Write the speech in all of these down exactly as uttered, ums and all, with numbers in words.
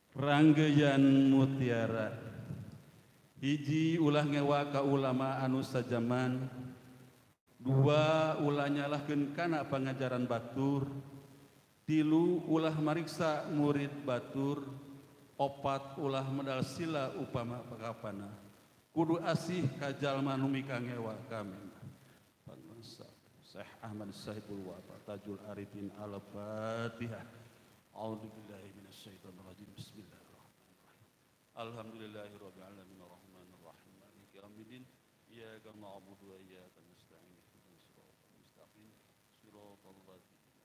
Ranggeyan mutiara hiji ulah ngewa ka ulama anu sajaman, dua ulah nyalahkeun kana pangajaran batur, tilu ulah mariksa murid batur, opat ulah medal sila upama pakapana, kudu asih ka jalma nu mika ngewa kami. Syekh Ahmad Sahibul Wafa Tajul Arifin Al-Fatihah. A'udzubillahi minasyaitonir rajim. Bismillahirrahmanirrahim. Alhamdulillahirabbil alamin arrahmanir rahim maliki yaumiddin. Iyyaka na'budu wa iyyaka nasta'in. Ihdinas siratal mustaqim. Siratal ladzina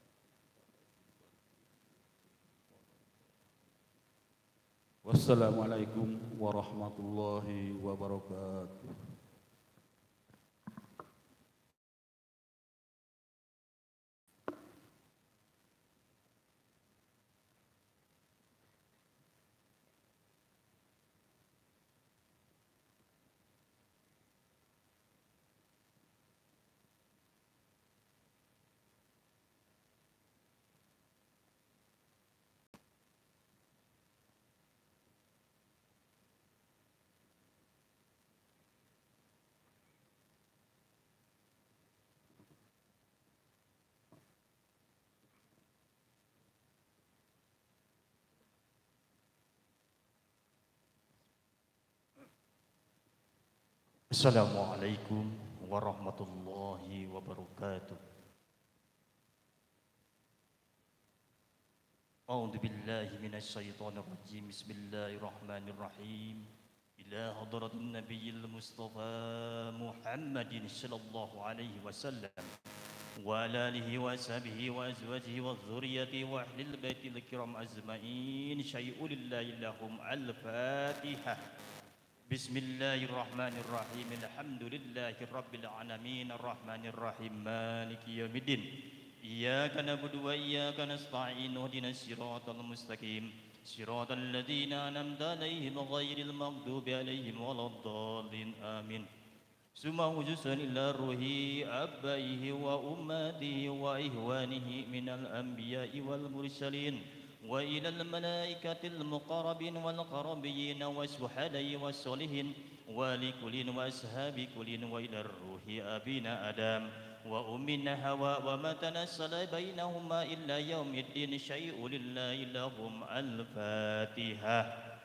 Wassalamualaikum warahmatullahi wabarakatuh. Assalamualaikum warahmatullahi wabarakatuh. A'udzu billahi minasy syaithanir rajim. Bismillahirrahmanirrahim. Ila hadratin nabiyil mustafa Muhammadin sallallahu alaihi wasallam wa ala alihi wa sahbihi wa azwajihi wa dzurriyyatihi wa ahlil baitil kiram ajmain. Syai'ul lillahi lahum al-Fatihah. Bismillahirrahmanirrahim. Alhamdulillahi rabbil alamin arrahmanir rahim maliki yaumiddin. Iyyaka na'budu wa iyyaka nasta'in. Ihdinas siratal mustaqim. Siratal ladzina an'amta 'alaihim ghairil maghdubi 'alaihim waladdallin. Amin. Summa hujusan ila ruhi abaihi wa ummatihi wa ihwanihi minal anbiya'i wal mursalin wa ilal malaikatil muqarrabin wal qarabiyyin washuhada'i wassolihin wa likullin wa ashabi kullin wa ilar ruhi abina adam wa ummina hawa wa ma tanassala bainahuma illa yaumiddin. Syai'ul lillahi lahum al-Fatihah.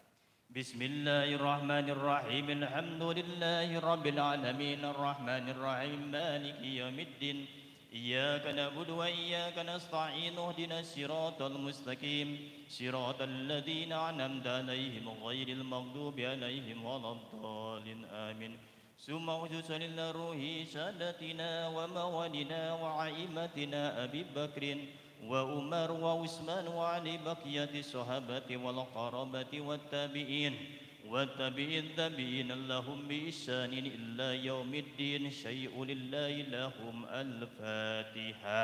Bismillahirrahmanirrahim. Alhamdulillahi rabbil alamin arrahmanir rahim maliki yaumiddin. Iyyaka na'budu wa iyyaka nasta'in. Ihdinas siratal mustaqim. Siratal ladzina an'amta 'alaihim ghairil maghdubi 'alaihim waladdallin. Amin. Summa hujusan ila ruhi sadatina wa mawalina wa a'immatina Abi Bakrin wa Umar wa Utsman wa Ali baqiyati sahabati wal qarabati wat tabi'in والتابعين تابعين لهم بإحسان إلا يوم الدين. شيء لله لهم الفاتحة.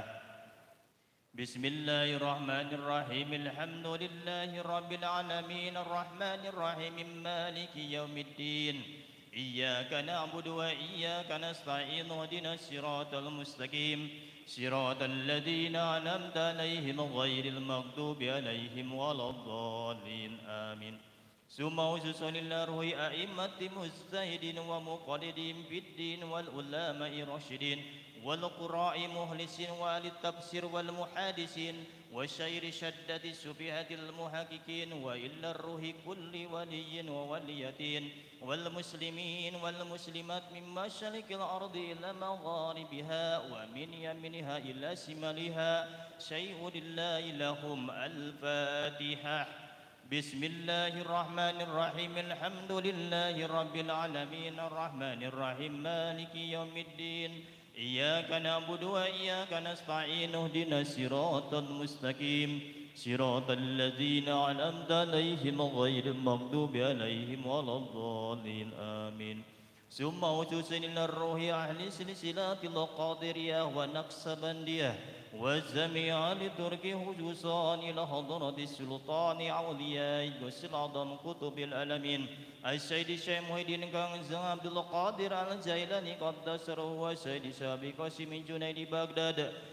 بسم الله الرحمن الرحيم. الحمد لله رب العالمين الرحمن الرحيم مالك يوم الدين. إياك نعبد وإياك نستعين. اهدنا الصراط المستقيم صراط الذين أنعمت عليهم غير المغضوب عليهم ولا الضالين. آمين. ثم وجسن الأرواح أئمة مجتهدين ومقلدين في الدين والعلماء الراشدين والقراء مخلصين وأهل التفسير والمحادثين وشير شدة السفيهة المحققين وإلا الروح كل ولي ووليتين والمسلمين والمسلمات من مشرق الأرض إلى مغاربها ومن يمنها إلى شمالها. شيء لله لهم الفاتحة. بسم الله الرحمن الرحيم. الحمد لله رب العالمين الرحمن الرحيم مالك يوم الدين. إياك نعبد وإياك نستعين. اهدنا الصراط المستقيم صراط الذين أنعمت عليهم غير المغضوب عليهم ولا الضالين. آمين. ثم وجوسن الروح أهل سلسلة القادرية ونقصبندية والجميع لترك هجوسان إلى حضرة السلطان أولياء العظم كتب العالمين السيد الشيخ محي الدين كان عبد القادر الجيلاني قدس روحه والسيد شابي قاسم جنيد بغداد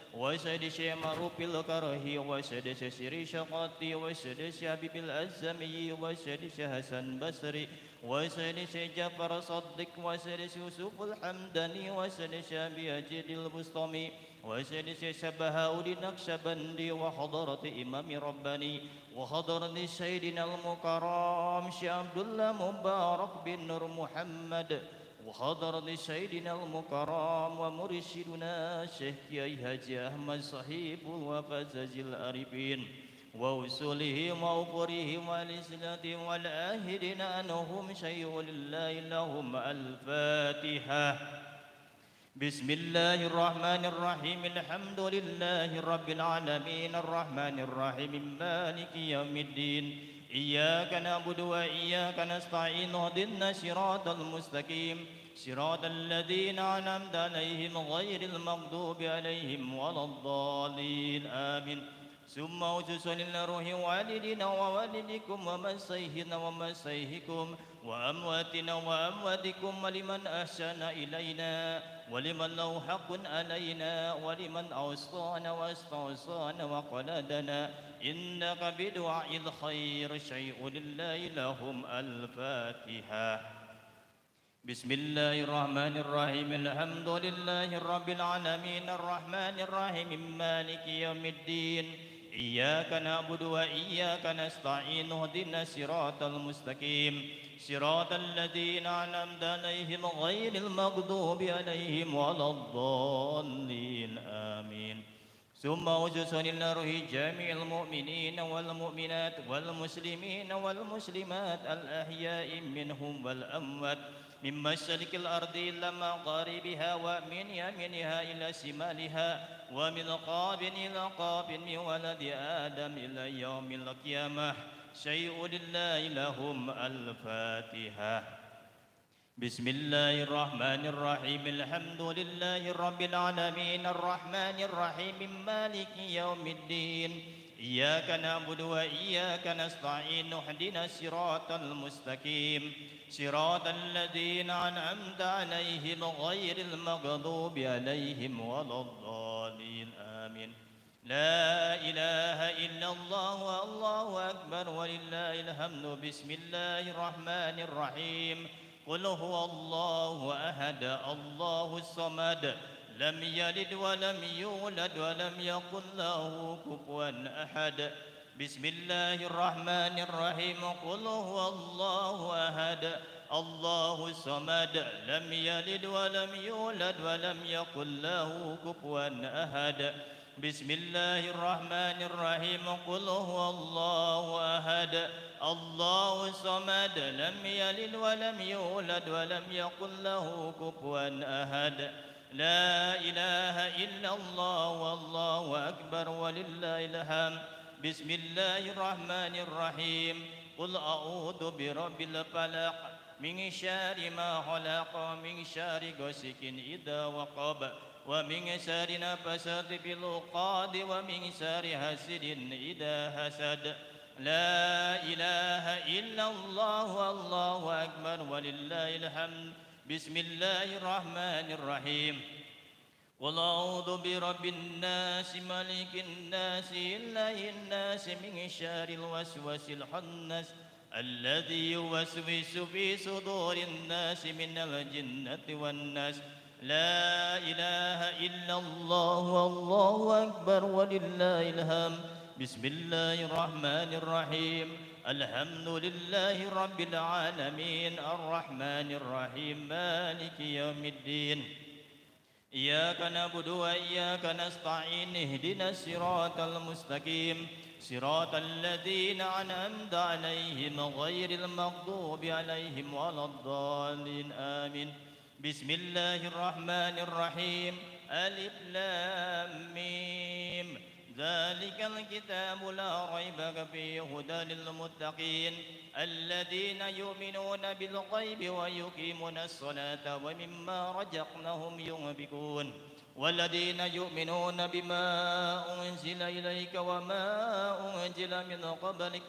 وسادس معروف الكره وسادس سري شقاتي وسادس حبيب الأزمي وسادس حسن بصري وسادس جعفر صدق وسادس يوسف الحمداني وسادس أبي أجد البسطامي وسادس شبهاء النقشبندي وحضرة إمام رباني وحضرة سيدنا المكرم شيخ عبد الله مبارك بن نور محمد وحضرة سيدنا المكرم ومرشدنا شيخ كياي حاجي أحمد صاحب وفزاز العارفين ووصولهم وأوفرهم والإسلام والآهدين أنهم شيء لله لهم الفاتحة. بسم الله الرحمن الرحيم الحمد لله رب العالمين الرحمن الرحيم مالك يوم الدين إياك نعبد وإياك نستعين اهدنا الصراط المستقيم صراط الذين أنعمت عليهم غير المغضوب عليهم ولا الضالين آمين. ثم أوصل الروح والدنا ووالدكم ومسيحنا ومسيحكم وأمواتنا وأمواتكم ولمن أحسن إلينا ولمن له حق علينا ولمن أوصانا واستوصانا وقلدنا إنك بدعاء الخير شيء لله لهم الفاتحة. بسم الله الرحمن الرحيم الحمد لله رب العالمين الرحمن الرحيم مالك يوم الدين إياك نعبد وإياك نستعين اهدنا الصراط المستقيم صراط الذين أنعمت عليهم غير المغضوب عليهم ولا الضالين آمين. ثم أوصل الروح جميع المؤمنين والمؤمنات والمسلمين والمسلمات الأحياء منهم والأموات من مشرق الأرض إلى مغاربها ومن يمينها إلى شمالها ومن قاب إلى قاب من ولد آدم إلى يوم القيامة شيء لله لهم الفاتحة. بسم الله الرحمن الرحيم الحمد لله رب العالمين الرحمن الرحيم مالك يوم الدين إياك نعبد وإياك نستعين اهدنا الصراط المستقيم صراط الذين أنعمت عليهم غير المغضوب عليهم ولا الضالين آمين. لا إله إلا الله الله أكبر ولله الحمد. بسم الله الرحمن الرحيم قل هو الله أحد الله الصمد لم يلد ولم يولد ولم يكن له كفوا أحد. بسم الله الرحمن الرحيم قل هو الله أحد الله الصمد لم يلد ولم يولد ولم يكن له كفوا أحد. بسم الله الرحمن الرحيم قل هو الله أحد الله الصمد لم يلد ولم يولد ولم يكن له كفوا أحد. لا إله إلا الله والله أكبر ولله الحمد. بسم الله الرحمن الرحيم قل أعوذ برب الفلق من شر ما خلق من شر غاسق إذا وقب ومن شر نفثات في العقد ومن شر حاسد إذا حسد. لا إله إلا الله والله أكبر ولله الحمد. بسم الله الرحمن الرحيم قل أعوذ برب الناس ملك الناس إله الناس من شر الوسواس الخناس الذي يوسوس في صدور الناس من الجنة والناس. لا إله إلا الله والله أكبر ولله الحمد. بسم الله الرحمن الرحيم الحمد لله رب العالمين الرحمن الرحيم مالك يوم الدين إياك نعبد وإياك نستعين اهدنا الصراط المستقيم صراط الذين أنعمت عليهم غير المغضوب عليهم ولا الضالين آمين. بسم الله الرحمن الرحيم ألف لام ميم ذلك الكتاب لا ريب فيه هدى للمتقين الذين يؤمنون بالغيب ويقيمون الصلاة ومما رزقناهم ينفقون والذين يؤمنون بما أنزل إليك وما أنزل من قبلك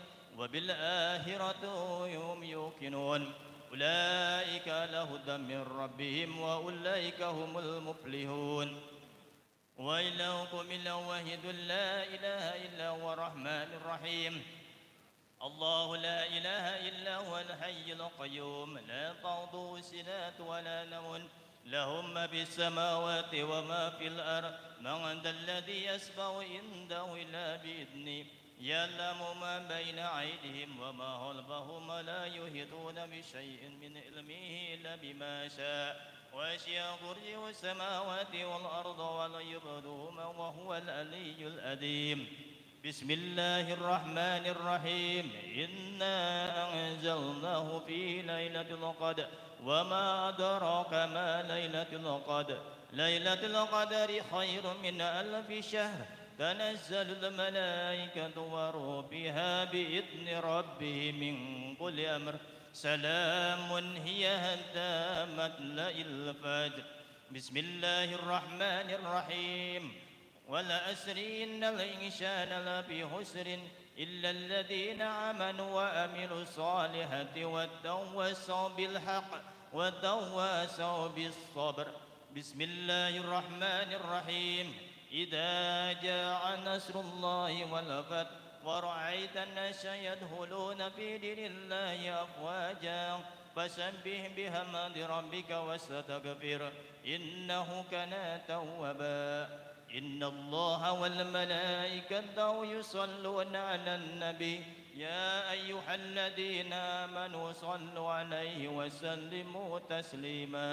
وبالآخرة هم يوقنون أولئك على هدى من ربهم وأولئك هم المفلحون. وإلهكم إلا واحد لا إله إلا هو الرحمن الرحيم الله لا إله إلا هو الحي القيوم لا تأخذه سنة ولا نوم له ما في السماوات وما في الأرض من ذا الذي يشفع عنده إلا بإذنه يعلم ما بين أيديهم وما خلفهم لا يحيطون بشيء من علمه إلا بما شاء وسع كرسيه السماوات والأرض ولا يؤوده وهو العلي العظيم بسم الله الرحمن الرحيم إنا أنزلناه في ليلة القدر وما أدراك ما ليلة القدر ليلة القدر خير من ألف شهر تنزل الملائكة والروح فيها بإذن ربهم من كل أمر سلام هي حتى مطلع الفجر بسم الله الرحمن الرحيم والعصر إن الإنسان لفي خسر إلا الذين آمنوا وعملوا الصالحات وتواصوا بالحق وتواصوا بالصبر بسم الله الرحمن الرحيم إذا جاء نصر الله والفتح ورأيت الناس يدخلون في دين الله أفواجا فسبح بحمد ربك واستغفر إنه كان توابا إن الله والملائكة يصلون على النبي يا أيها الذين آمنوا صلوا عليه وسلموا تسليما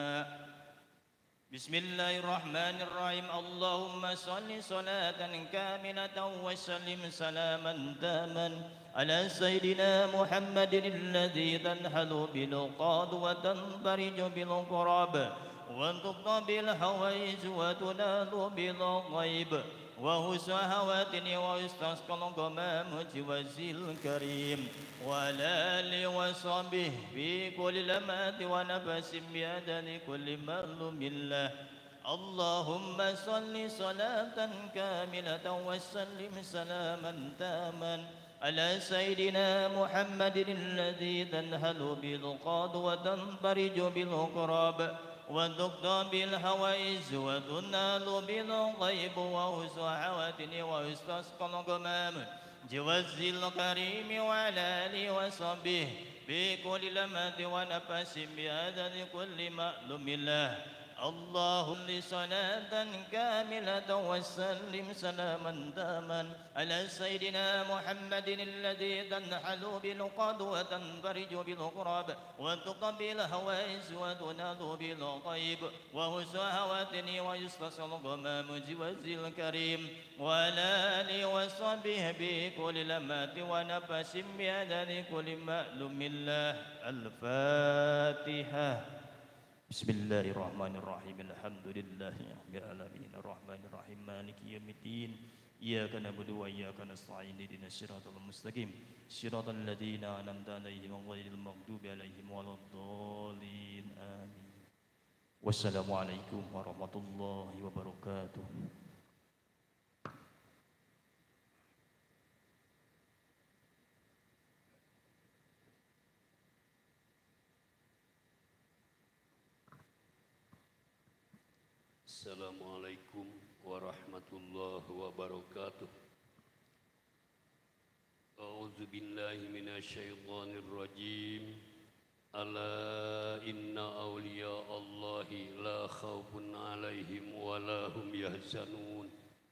بسم الله الرحمن الرحيم اللهم صل صلاة كاملة وسلم سلاما تاما على سيدنا محمد الذي تنحل بالقاد وتنفرج بالقراب وتقضى بالحوائج وتنال بالغيب وهو هواتني ويستسقى الغمام وجه الكريم وعلى آله وصحبه في كل لمات ونفس بعدد كل معلوم الله اللهم صل صلاة كاملة وسلم سلاما تاما على سيدنا محمد الذي تنهل بالقاد وتنفرج بالقراب وتقضى بالحوائج وتنال بالغيب وحسن حواتن ويستسقى الغمام جوز الكريم وعلى آله وصحبه بكل لمات ونفس بعدد كل معلوم الله اللهم صلاة كاملة وسلم سلاما تاما على سيدنا محمد الذي تنحل بالقاد وتنفرج بالقراب وتقبل الهوائج وتنال بالغيب وحسن هواتن ويستصل الغمام جوز الكريم وعلى آله وصحبه بكل لمات ونفس بعدد كل معلوم الله الفاتحة بسم الله الرحمن الرحيم الحمد لله رب العالمين الرحمن الرحيم مالك يوم الدين إياك نعبد وإياك نستعين اهدنا الصراط المستقيم صراط الذين أنعمت عليهم غير المغضوب عليهم ولا الضالين آمين والسلام عليكم ورحمة الله وبركاته. Assalamualaikum warahmatullahi wabarakatuh. A'udzu billahi minasyaitonir rajim. Ala inna awliya Allahi la khaufun alaihim wa la hum yahzanun.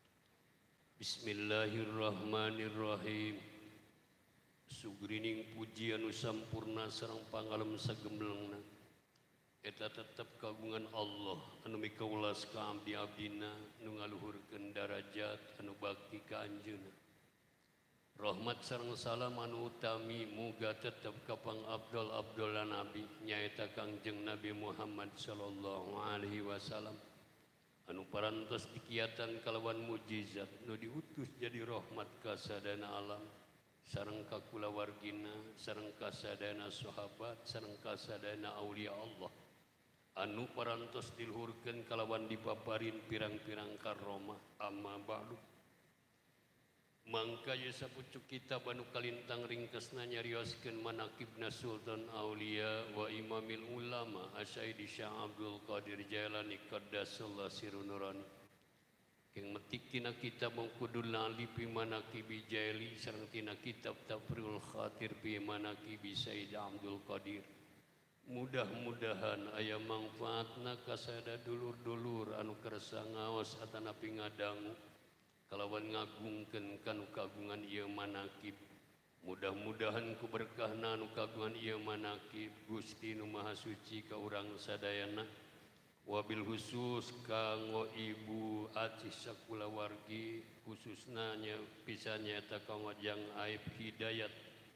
Bismillahirrahmanirrahim. Sugrining puji anu sampurna sareng pangalem sagemblengna eta tetep kagungan Allah anu mikaulas ka abdi abdina nu ngaluhurkeun darajat anu bakti ka anjeunna. Rahmat sareng salam anu utami muga tetep ka pangabdol abdol nabi nyaeta Kangjeng Nabi Muhammad sallallahu alaihi wasallam anu parantos dikiatan kalawan mujizat nu diutus jadi rahmat ka sadana alam sareng ka kulawargina sareng ka sadana sahabat sareng ka sadana aulia Allah anu parantos diluhurkeun kalawan dipaparin pirang-pirang karomah amma ba'du. Mangka ye sapucuk kitab anu kalintang ringkesna nyarioskeun manaqibna Sultan Aulia wa Imamil Ulama Asy-Syaikh Syekh Abdul Qadir Jailani qaddasallahu sirru nurani. Keng metik tina kitab mengkudul lali pi manaqibi Jaili sareng tina kitab Tafrul Khatir pi manaqibi Sayyid Abdul Qadir. Mudah-mudahan aya manfaatna kasada dulur-dulur anu kersa ngaos atanapi ngadangu kalawan ngagungkeun kanu kagungan ieu manaqib. Mudah-mudahan ku berkahna anu kagungan ieu manaqib Gusti Nu Maha Suci ka urang sadayana. Wabil khusus kanggo Ibu Acih sakulawargi khususna nya pisannya eta kanggo Jang Aib Hidayat.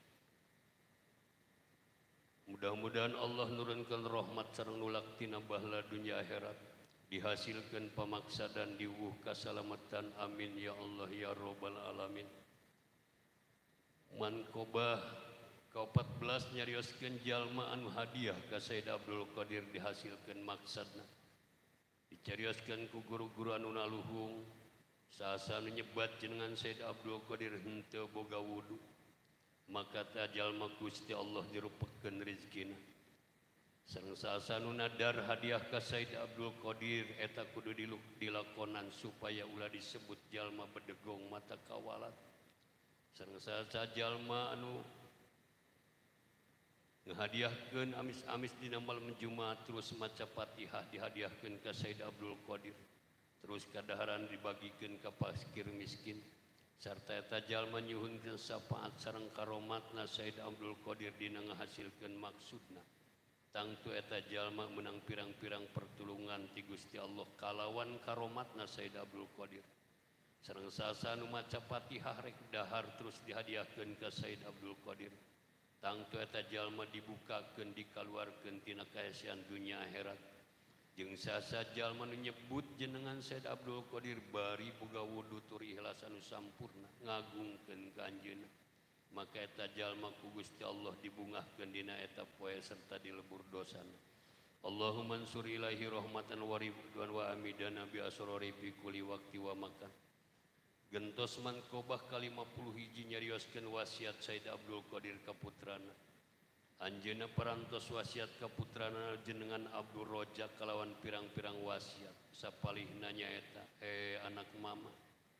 Mudah-mudahan Allah nurunkeun rahmat sareng nulak tina bahala dunya akhirat, dihasilkeun pamaksa dan diwuh kasalamatan, amin ya Allah ya rabbal alamin. Mankobah ka opat belas nyarioskeun jalma anu hadiah ka Sayyid Abdul Qadir dihasilkeun maksadna. Dicarioskeun ku guru-guru anu naluhung saasa anu nyebat jenengan Sayyid Abdul Qadir henteu boga wudu. Maka ta jalma Gusti Allah dirupekeun rezekina. Sareng saasa anu nadar hadiah ka Sayyid Abdul Qadir eta kudu dilakonan supaya ulah disebut jalma bedegong mata kawalat. Sareng saasa jalma anu ngahadiahkeun amis-amis dina malam Jumat terus maca Fatihah dihadiahkeun ka Sayyid Abdul Qadir. Terus kadaharan dibagikeun ka fakir miskin. Sarta eta jalma nyuhunkeun syafaat sareng karomatna Sayyid Abdul Qadir dina ngahasilkeun maksudna. Tangtu eta jalma menang pirang-pirang pertulungan ti Gusti Allah kalawan karomatna Sayyid Abdul Qadir. Sareng saasa nu maca Fatihah rek dahar terus dihadiahkeun ka Sayyid Abdul Qadir. Tangtu eta jalma dibukakeun dikaluarkeun tina kaesian dunya akhirat. Jeung sasa jalma nu nyebut jenengan Sayyid Abdul Qadir bari boga wudu tur ikhlas anu sampurna ngagungkeun ka anjeunna. Maka eta jalma ku Gusti Allah dibungahkeun dina eta poe serta dilebur dosana. Allahumma ansur ilaihi rahmatan wa ridwan wa amidana bi asrari fi kulli waqti wa makan. Gentos mankobah ka lima puluh hiji nyarioskeun wasiat Sayyid Abdul Qadir ka putrana. Anjeunna parantos wasiat ka putrana jenengan Abdul Rojak kalawan pirang-pirang wasiat. Sapalihna nyaeta, eh anak mama.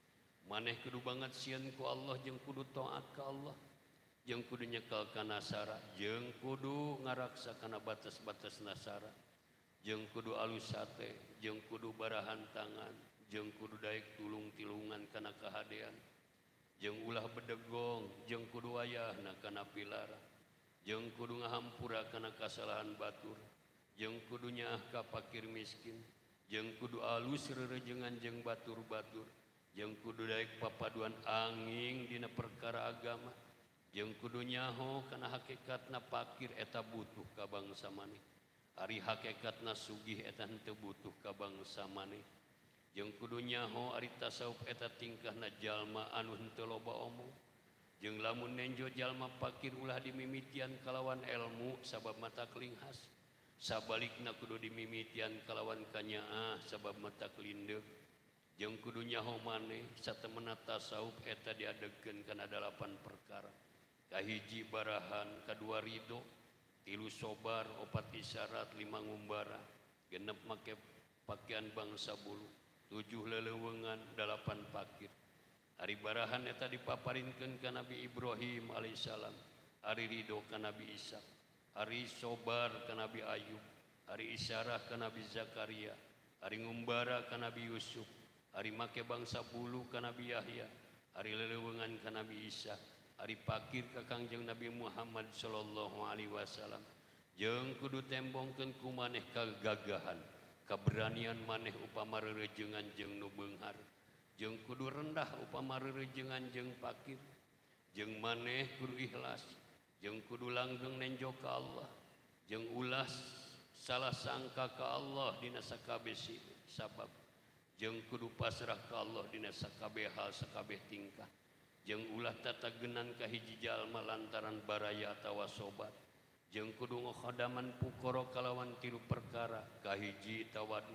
Maneh kudu banget sieun ku Allah jeung kudu taat ka Allah. Jeung kudu nyekel ka nasara, jeung kudu ngaraksa kana batas-batas nasara. Jeung kudu alus hate, jeung kudu barahan tangan, jeung kudu daek tulung tilungan kana kahadean. Jeung ulah bedegong, jeung kudu wayahna kana pilara. Jeung kudu ngahampura kana kasalahan batur, jeung kudu nyaah ka fakir miskin, jeung kudu alus rerejengan jeung batur-batur, jeung kudu daek papaduan anging dina perkara agama, jeung kudu nyaho kana hakikatna fakir eta butuh ka bangsa maneh, ari hakikatna sugih eta henteu butuh ka bangsa maneh, jeung kudu nyaho ari tasawuf eta tingkahna jalma anu henteu loba omong. Jeung lamun nenjo jalma fakir ulah dimimitian kalawan ilmu sabab mata kelinghas. Sabalikna kudu dimimitian kalawan kanyaah sabab mata kelindeuk. Jeung kudu nyaho maneh satemena tasawuf eta diadegkeun kana dalapan perkara. Kahiji barahan, kadua ridho, tilu sobar, opat isyarat, lima ngumbara, genep make pakaian bangsa bulu, tujuh leleuweungan, dalapan fakir. Ari barahan eta dipaparinkeun ka Nabi Ibrahim alaihissalam, ari ridho ka Nabi Ishak, ari sobar ka Nabi Ayub, ari isyarah ka Nabi Zakaria, ari ngumbara ka Nabi Yusuf, ari make bangsa bulu ka Nabi Yahya, ari leleuweungan ka Nabi Isa, ari fakir ka Kangjeng Nabi Muhammad sallallahu alaihi wasallam. Jeung kudu tembongkeun ku maneh kagagahan, kaberanian maneh upama rerejengan jeung nu beunghar. Jeung kudu rendah upama rerejengan jeung fakir. Jeung maneh kudu ikhlas, jeung kudu langgeng nenjo ka Allah, jeung ulah salah sangka ka Allah dina sakabeh sabab, jeung kudu pasrah ka Allah dina sakabeh hal sakabeh tingkah, jeung ulah tatagenan ka hiji jalma lantaran baraya atawa sobat, jeung kudu ngokhadaman pukara kalawan tilu perkara, kahiji tawadu,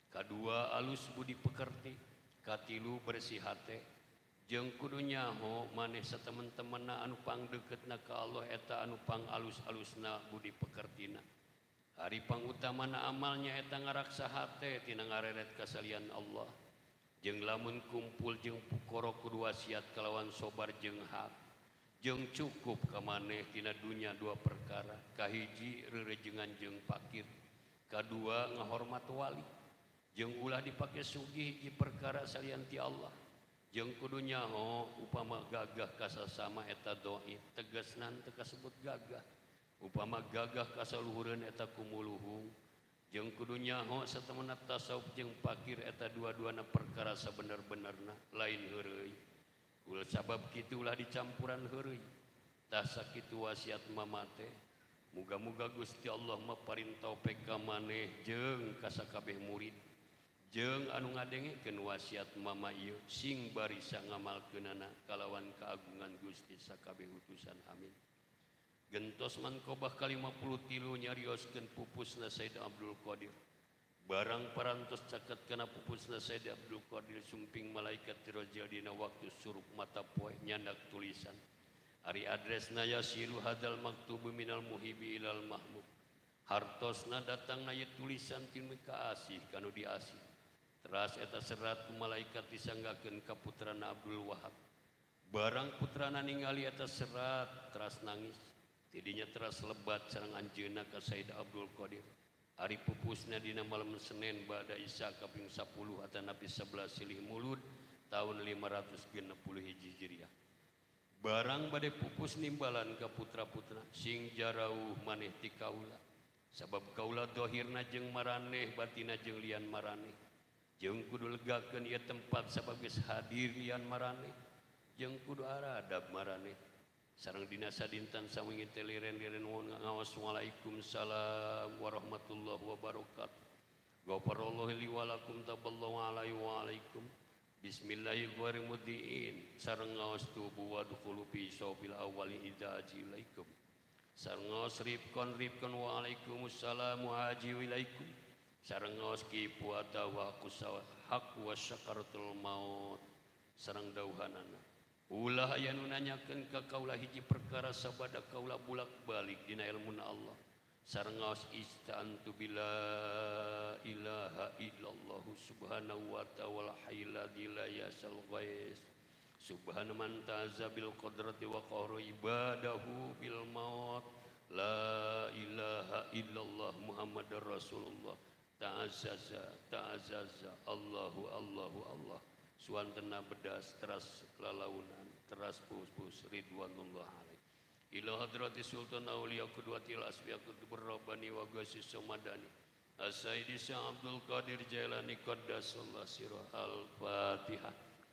kadua alus budi pekerti, katilu bersih hate, jeung kudu nyaho maneh satemen-temenna anu pangdeukeutna ka Allah eta anu pangalus-alusna budi pekertina. Ari pangutamana amalnya eta ngaraksa hate tina ngareret kasalian Allah. jeung lamun kumpul jeung pukoro kudu wasiat kalawan sobar jeung hak jeung cukup ka maneh tina dunya dua perkara kahiji rerejengan jeung fakir kadua ngahormat wali jeung ulah dipake sugih hiji perkara salian ti Allah jeung kudu nyaho upama gagah ka sasama eta doi tegasna teu kasebut gagah upama gagah ka saluhureun eta kumuluhung jeung kudu nyaho satemana tasawuf jeung fakir eta dua-duana perkara sabener-benerna lain heureuy ulah sabab kitu ulah dicampuran heureuy tah sakitu wasiat mama teh muga-muga Gusti Allah maparin taufik ka maneh jeung ka sakabeh murid jeung anu ngadengekeun wasiat mama ieu sing barisa ngamalkeunana kalawan kaagungan Gusti sakabeh utusan amin. Gentos mankobah ka lima puluh tilu nyarioskeun pupusna Said Abdul Qadir. Barang parantos caket kana pupusna Said Abdul Qadir sumping malaikat tirojal dina waktu surup mata poe nyandak tulisan. Ari adresna yasilu hadal maktubu minal muhibi ilal mahmud. Hartosna datang aya tulisan ti kaasih kanu diasih. Teras eta serat ku malaikat disanggakeun ka putrana Abdul Wahab. Barang putrana ningali eta serat teras nangis. Tidinya teras lebat sareng anjeunna ka Said Abdul Qadir. Ari pupusna dina malam Senin ba'da Isya kaping sepuluh atanapi sebelas silih mulud tahun lima ratus genep puluh hiji Hijriah. Barang bade pupus nimbalan ka putra-putra sing jarauh maneh ti kaula. Sabab kaula dohirna jeung maraneh batina jeung lian maraneh. Jeung kudu legakeun ieu tempat sabab geus hadir lian maraneh. Jeung kudu aradab maraneh. Sareng dina sadinten sawengi teh liren-liren ngaos waalaikumsalam warahmatullahi wabarakatuh. Ghafarallahu li wa lakum taballahu alaihi wa alaikum. Bismillahirrahmanirrahim. Sareng ngaos tubu wa dukhulu fi sawbil awwali idza ajilaikum. Sareng ngaos rifqan rifqan wa alaikumussalam wa ajilaikum. Sareng ngaos kipu atawa kusawa haq wa syakaratul maut. Sareng dauhanana. Ulah aya nu nanyakeun ka kaula hiji perkara sabada kaula bulak-balik dina ilmuna Allah. Sareng ngaos istantu bila ilaha illallah subhanahu wa ta'ala hayyul la yasal ghais. Subhana man ta'azza bil qadrati wa qahru ibadahu bil maut. La ilaha illallah Muhammadar Rasulullah. Ta'azzaza ta'azzaza Allahu Allahu Allah. Suantena bedas teras lalaunan teras pus-pus ridwanullah alaih ila hadrati sultan auliya qudwatil asfiya qutbur rabbani wa ghasis samadani as-sayyidi Abdul Qadir Jailani qaddasallahu sirah al-fatihah.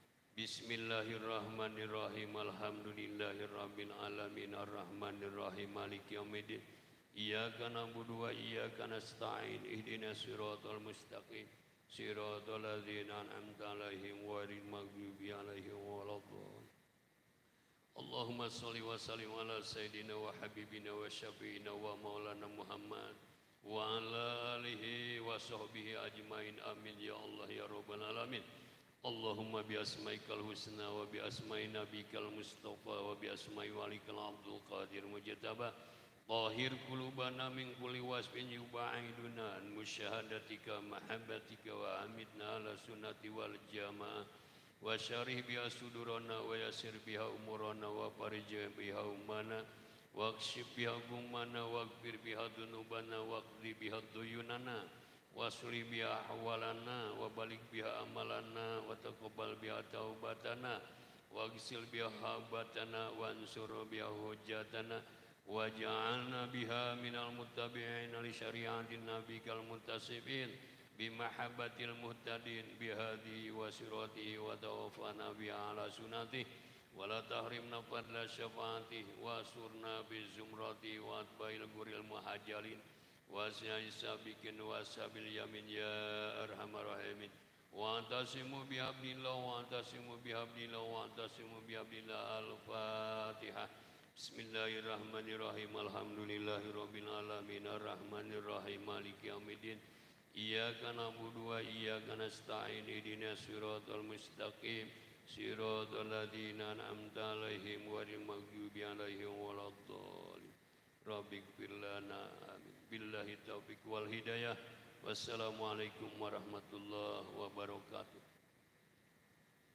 Bismillahirrahmanirrahim. Alhamdulillahirabbil alamin arrahmanirrahim maliki yaumiddin iyyaka na'budu wa iyyaka nasta'in ihdinas siratal mustaqim siratal ladzina an'amta 'alaihim ghairil maghdubi 'alaihim waladdallin. Allahumma shalli wa sallim ala sayyidina wa habibina wa syafi'ina wa maulana Muhammad wa ala alihi wa sahbihi ajmain amin ya Allah ya rabbal alamin. Allahumma bi asmaikal husna wa bi asmai nabikal mustafa wa bi asmai walikal Abdul Qadir mujtaba tahir qulubana min kulli wasfin yubaiduna an musyahadatika mahabbatika wa amidna ala sunnati wal jamaah wa syarih biha sudurana wa yasir biha umurana wa farij biha umana wa kshif biha gumana wa gfir biha dunubana wa qdi biha duyunana wa suri biha ahwalana wa balik biha amalana wa taqabbal biha taubatana wa gsil biha habatana wa ansur biha hujjatana waj'alna biha minal muttabi'in li syari'atin nabiyil muntasibin bi mahabbatil muhtadin bihadi wa sirati wa tawaffana bi ala sunnati wa la tahrimna fadla syafaati wa surna bi zumrati wa atba'il guril muhajalin wa sabiqin wa sabil yamin ya arhamar rahimin wa antasimu bi hablillah wa antasimu bi hablillah wa antasimu bi hablillah al-fatihah. Bismillahirrahmanirrahim. Alhamdulillahirabbil alamin arrahmanirrahim maliki yaumiddin iyyaka na'budu wa iyyaka nasta'in ihdinas siratal mustaqim siratal ladzina an'amta 'alaihim ghairil maghdubi 'alaihim waladdallin. Rabbighfir lana amin. Billahi taufiq wal hidayah. Wassalamualaikum warahmatullahi wabarakatuh.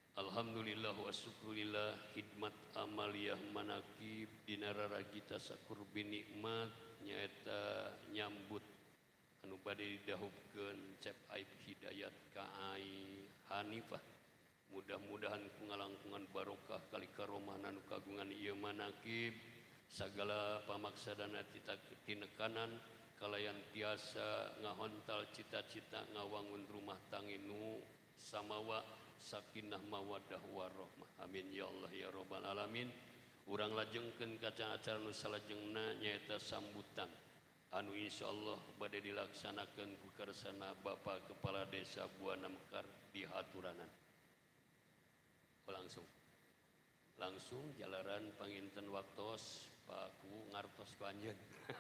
Alhamdulillah wa syukurillah khidmat amaliyah manakib dinarara kita sakur binikmat nyaeta nyambut anu bade didahupkeun cep aib hidayat ka ai Hanifah. Mudah-mudahan kungalangkungan barokah kali karomahan anu kagungan ieu manakib sagala pamaksadana tinekanan kalayan tiasa ngahontal cita-cita ngawangun rumah tanginu samawa sakinah mawaddah warahmah. Amin ya Allah ya rabbal alamin. Urang lajengkeun kaca acara nu salajengna nyaeta sambutan anu insyaallah bade dilaksanakeun ku karsana Bapak Kepala Desa Buana Mekar di haturanan. Langsung langsung jalaran panginten waktos Pak Ku ngartos panjeun.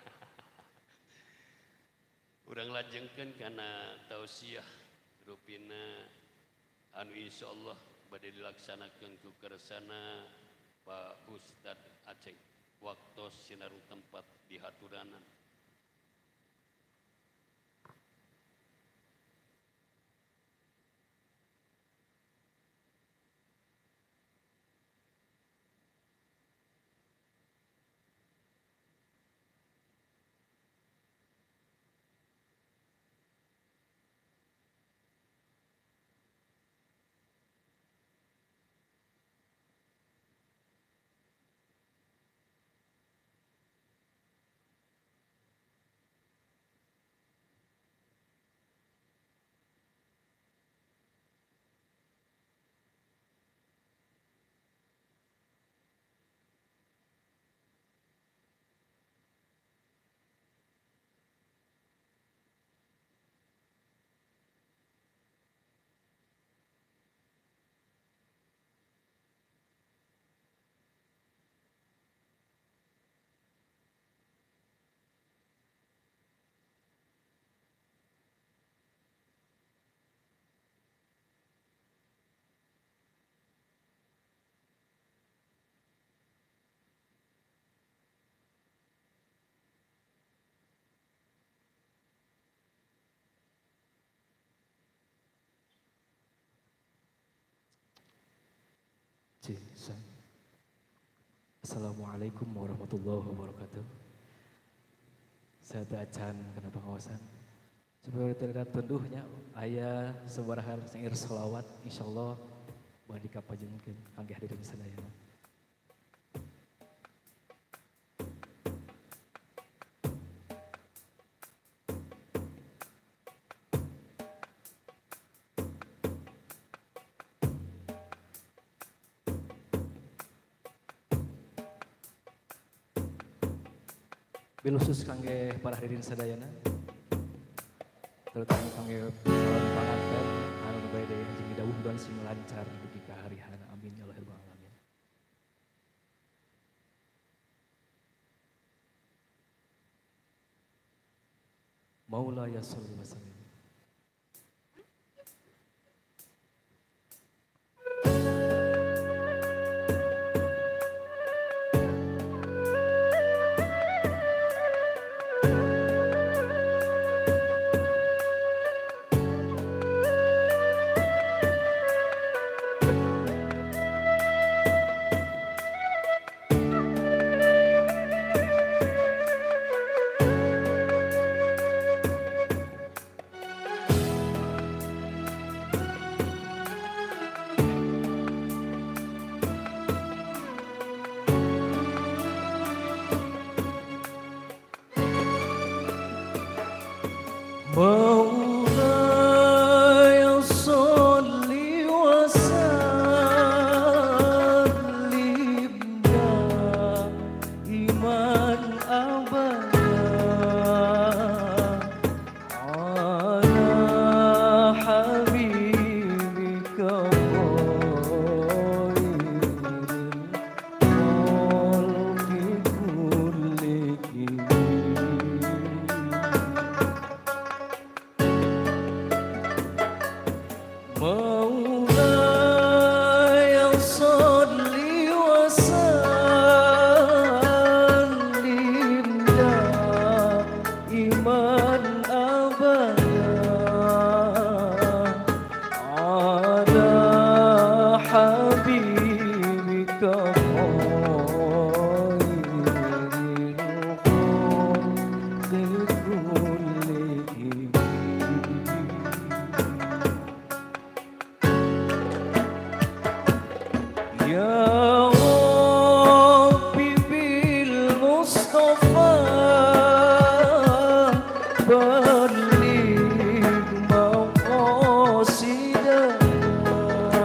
Urang lajengkeun kana tausiah rupina anu insyaallah bade dilaksanakeun ku kersana Pak Ustad Aceh waktos sinaru tempat di haturanan. Assalamualaikum warahmatullahi wabarakatuh. Saya acan kena pengawasan. Supaya terlihat tunduhnya ayah sabaraha sair selawat insyaallah bade kapajengkeun kangge hadirin sadaya. Bilusus kangge para hadirin sadayana terutama kangge calon panganten anu bade jeung dawuh dan sing lancar dugi ka harihana amin ya rabbal alamin. Maula ya salli wa sallim. Maulaya salli wa sallim daiman abada ala habibika khairil khalqi kullihim. Maulaya salli wa sallim Mustafa Baligh maqasidana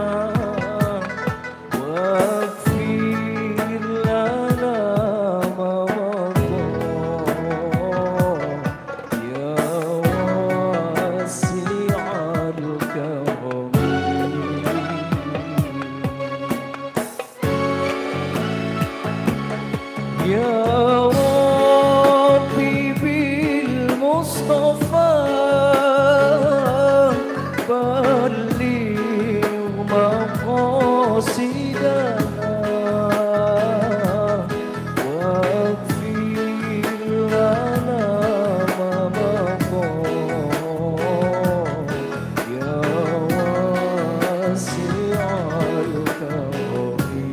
waghfir lana ma madha ya wasi'al karami ya Rabbi bil Mustafa baligh maqasidana waghfir lana ma madha ya wasi'al karami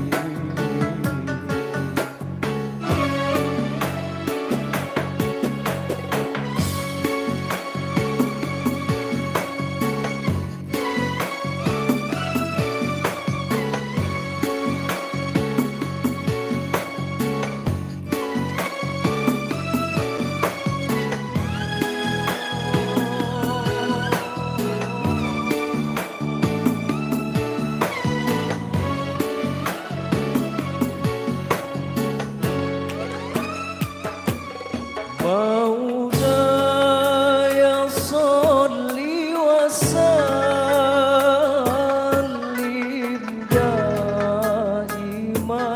مولاي صل وسلم دائما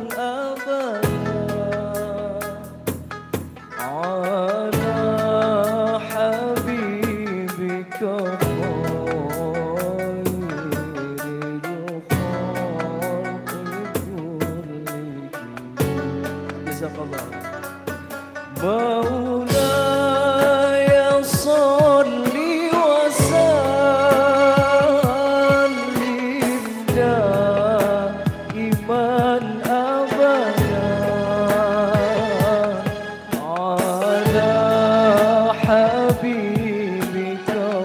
أبدا على حبيبك خير الخلق كلهم جزاك الله مولاي صل وسلم دائما أبدا على حبيبك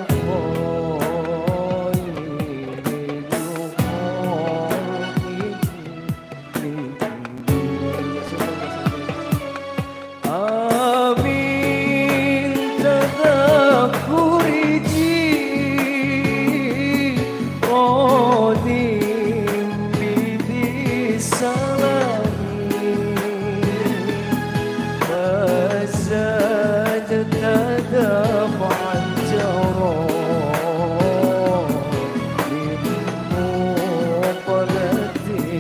آمين تذكر قادم بذي السلام فزادت دفعا جرى للمقلة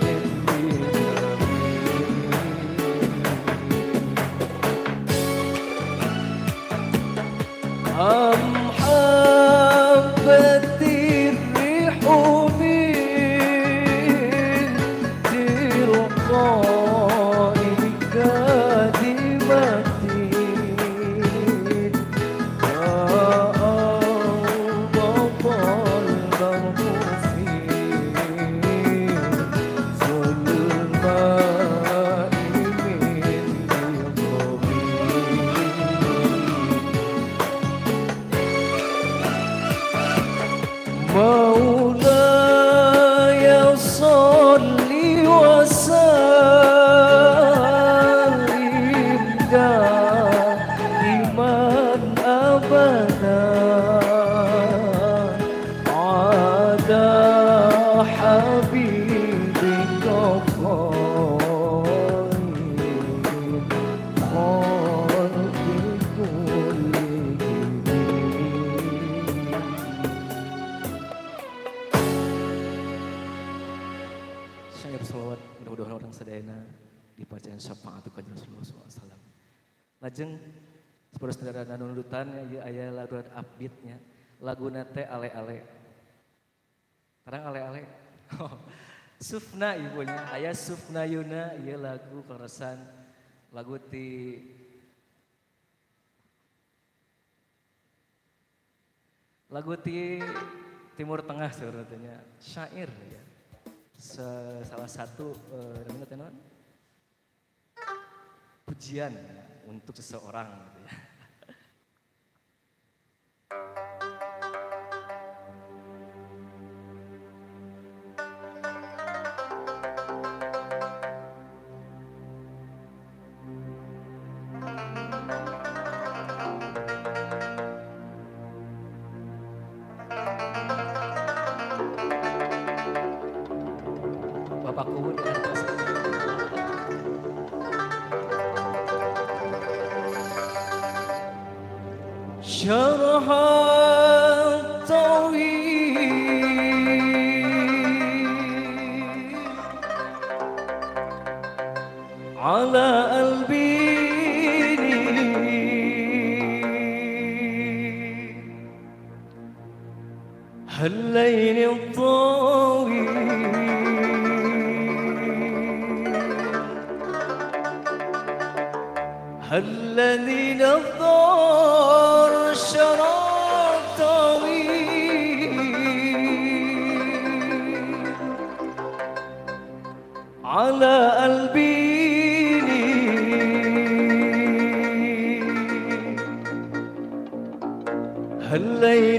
أم حبت الريح من تلقاء كاذبة فأوضط البرق في ظلماء من مولاي صل وسلم دائما أبدا على حبيبك خير الخلق كلهم Saya bersolawat mudah-mudahan orang sedayana dipacaan syafaat kanjeng Rasulullah sallallahu alaihi wasallam. Lajeng saperus saudara nunutan ieu aya lagu upbeatnya. Laguna teh ale-ale. Tarang ale-ale. Sufna ibunya aya Sufna Yuna ieu lagu karasan lagu ti lagu ti Timur Tengah sebenarnya syair ya. Salah satu uh, namanya tenon pujian ya, untuk seseorang gitu ya. شرح طويل على قلبي هالليل الطويل الذي نظر شراب طويل على قلبي هالليل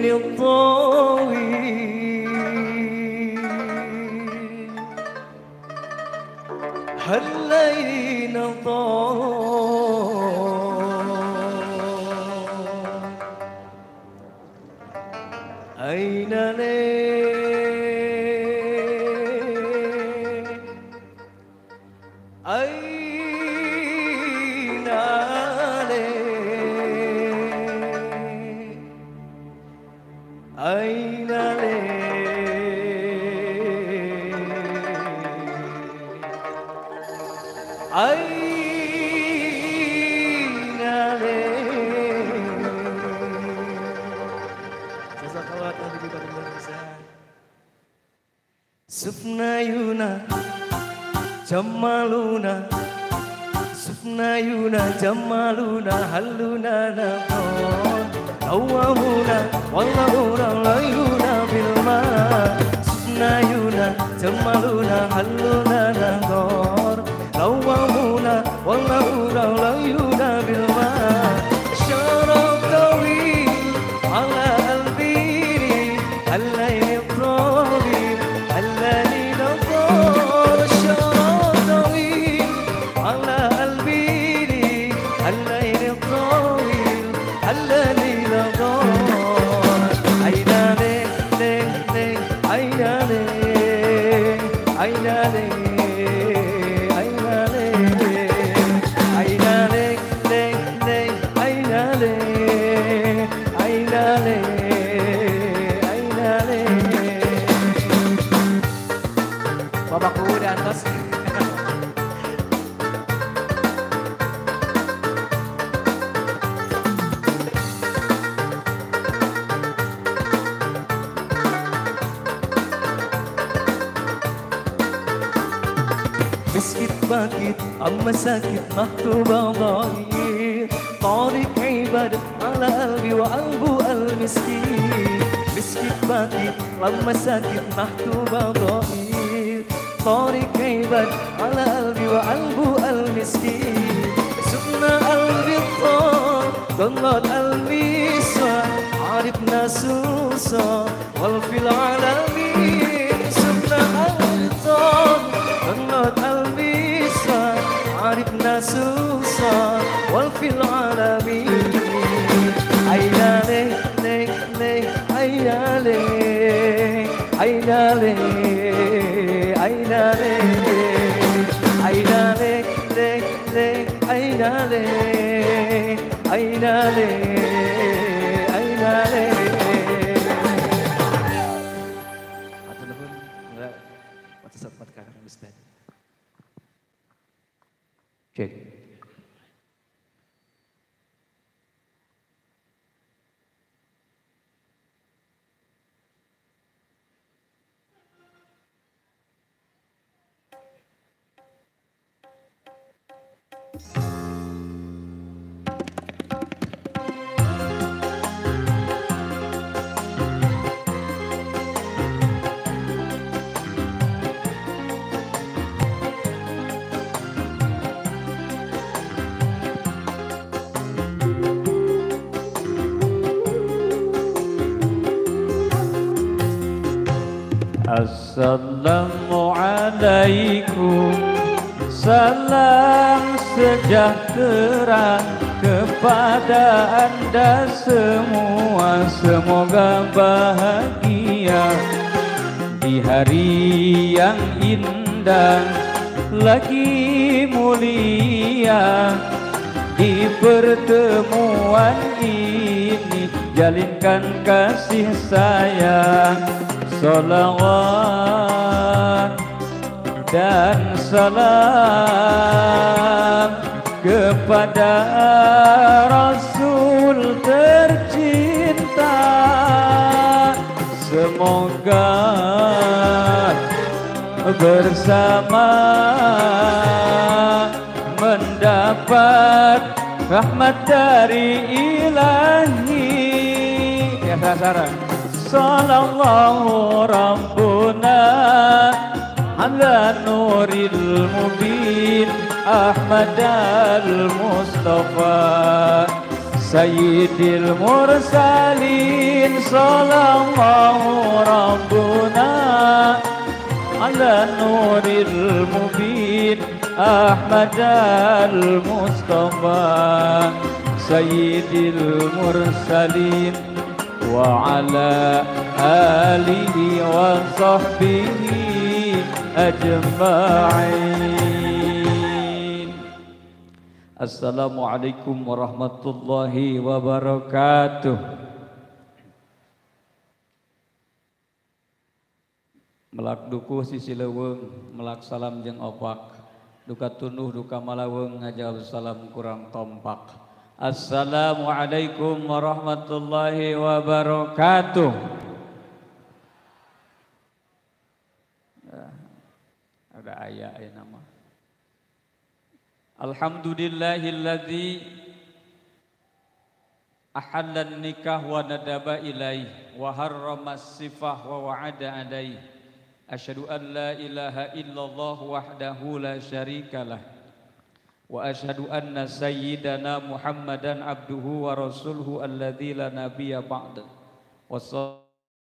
الطويل هالليل الطويل أين لي أين لي أين لي أين لي Jazakallah Nabi kita bisa Sufnayuna Jamaluna Sufnayuna Jamaluna Haluna nakon Awamuna Wallahuna Layuna bilma Sufnayuna Jamaluna Haluna nakon Awamuna Wallahuna Layuna bilma Syarab tawil Ala albiri Al-layl الطويل الذي نظر شراب طويل على قلبي الليل الطويل الذي نظر أين لي لي لي أين لي أين لي أين لي أين لي لي لي أين لي أين لي Bapakku di atas. مسكت باكت أما ساكت مكتوبة ضايع طارق عباد على قلبي وقلبه المسكين مسكت باكت لما ساكت مكتوبة ضايع طارق عباد على قلبي وقلبه المسكين سكنا قلبي الطار ضلت قلبي صار عارفنا سوسة والفي العالمين سكنا قلبي الطار ضلت قلبي صار عارفنا سوسة والفي العالمين أين لي لي لي أين لي أين لي أين لي أين لي لي لي أين لي أين لي أين لي Atau nuhun enggak pada saat mat kakak Ustaz. Cek. Assalamualaikum, salam sejahtera kepada Anda semua. Semoga bahagia di hari yang indah lagi mulia. di pertemuan ini, jalinkan kasih sayang, salawat dan salam kepada Rasul tercinta. Semoga bersama mendapat rahmat dari Ilahi. Ya sasaran. Sallallahu Rabbuna ala nuril mubin Ahmad al-Mustafa Sayyidil mursalin. Sallallahu Rabbuna ala nuril mubin Ahmad al-Mustafa Sayyidil mursalin wa ala alihi wa sahbihi ajma'in. Assalamualaikum warahmatullahi wabarakatuh. Melak dukuh sisi leweng, melak salam jeung opak, duka tunduh duka malaweng, ngajal salam kurang kompak. Assalamualaikum warahmatullahi wabarakatuh. Ada ayat ayat nama. Alhamdulillahilladzi ahallan nikah wa nadaba ilaih wa harramas sifah wa wa'ada alaih. Asyhadu an la ilaha illallah wahdahu la syarikalah wa asyhadu anna sayyidana Muhammadan abduhu wa rasuluhu alladzi la nabiyya ba'da. Wassalatu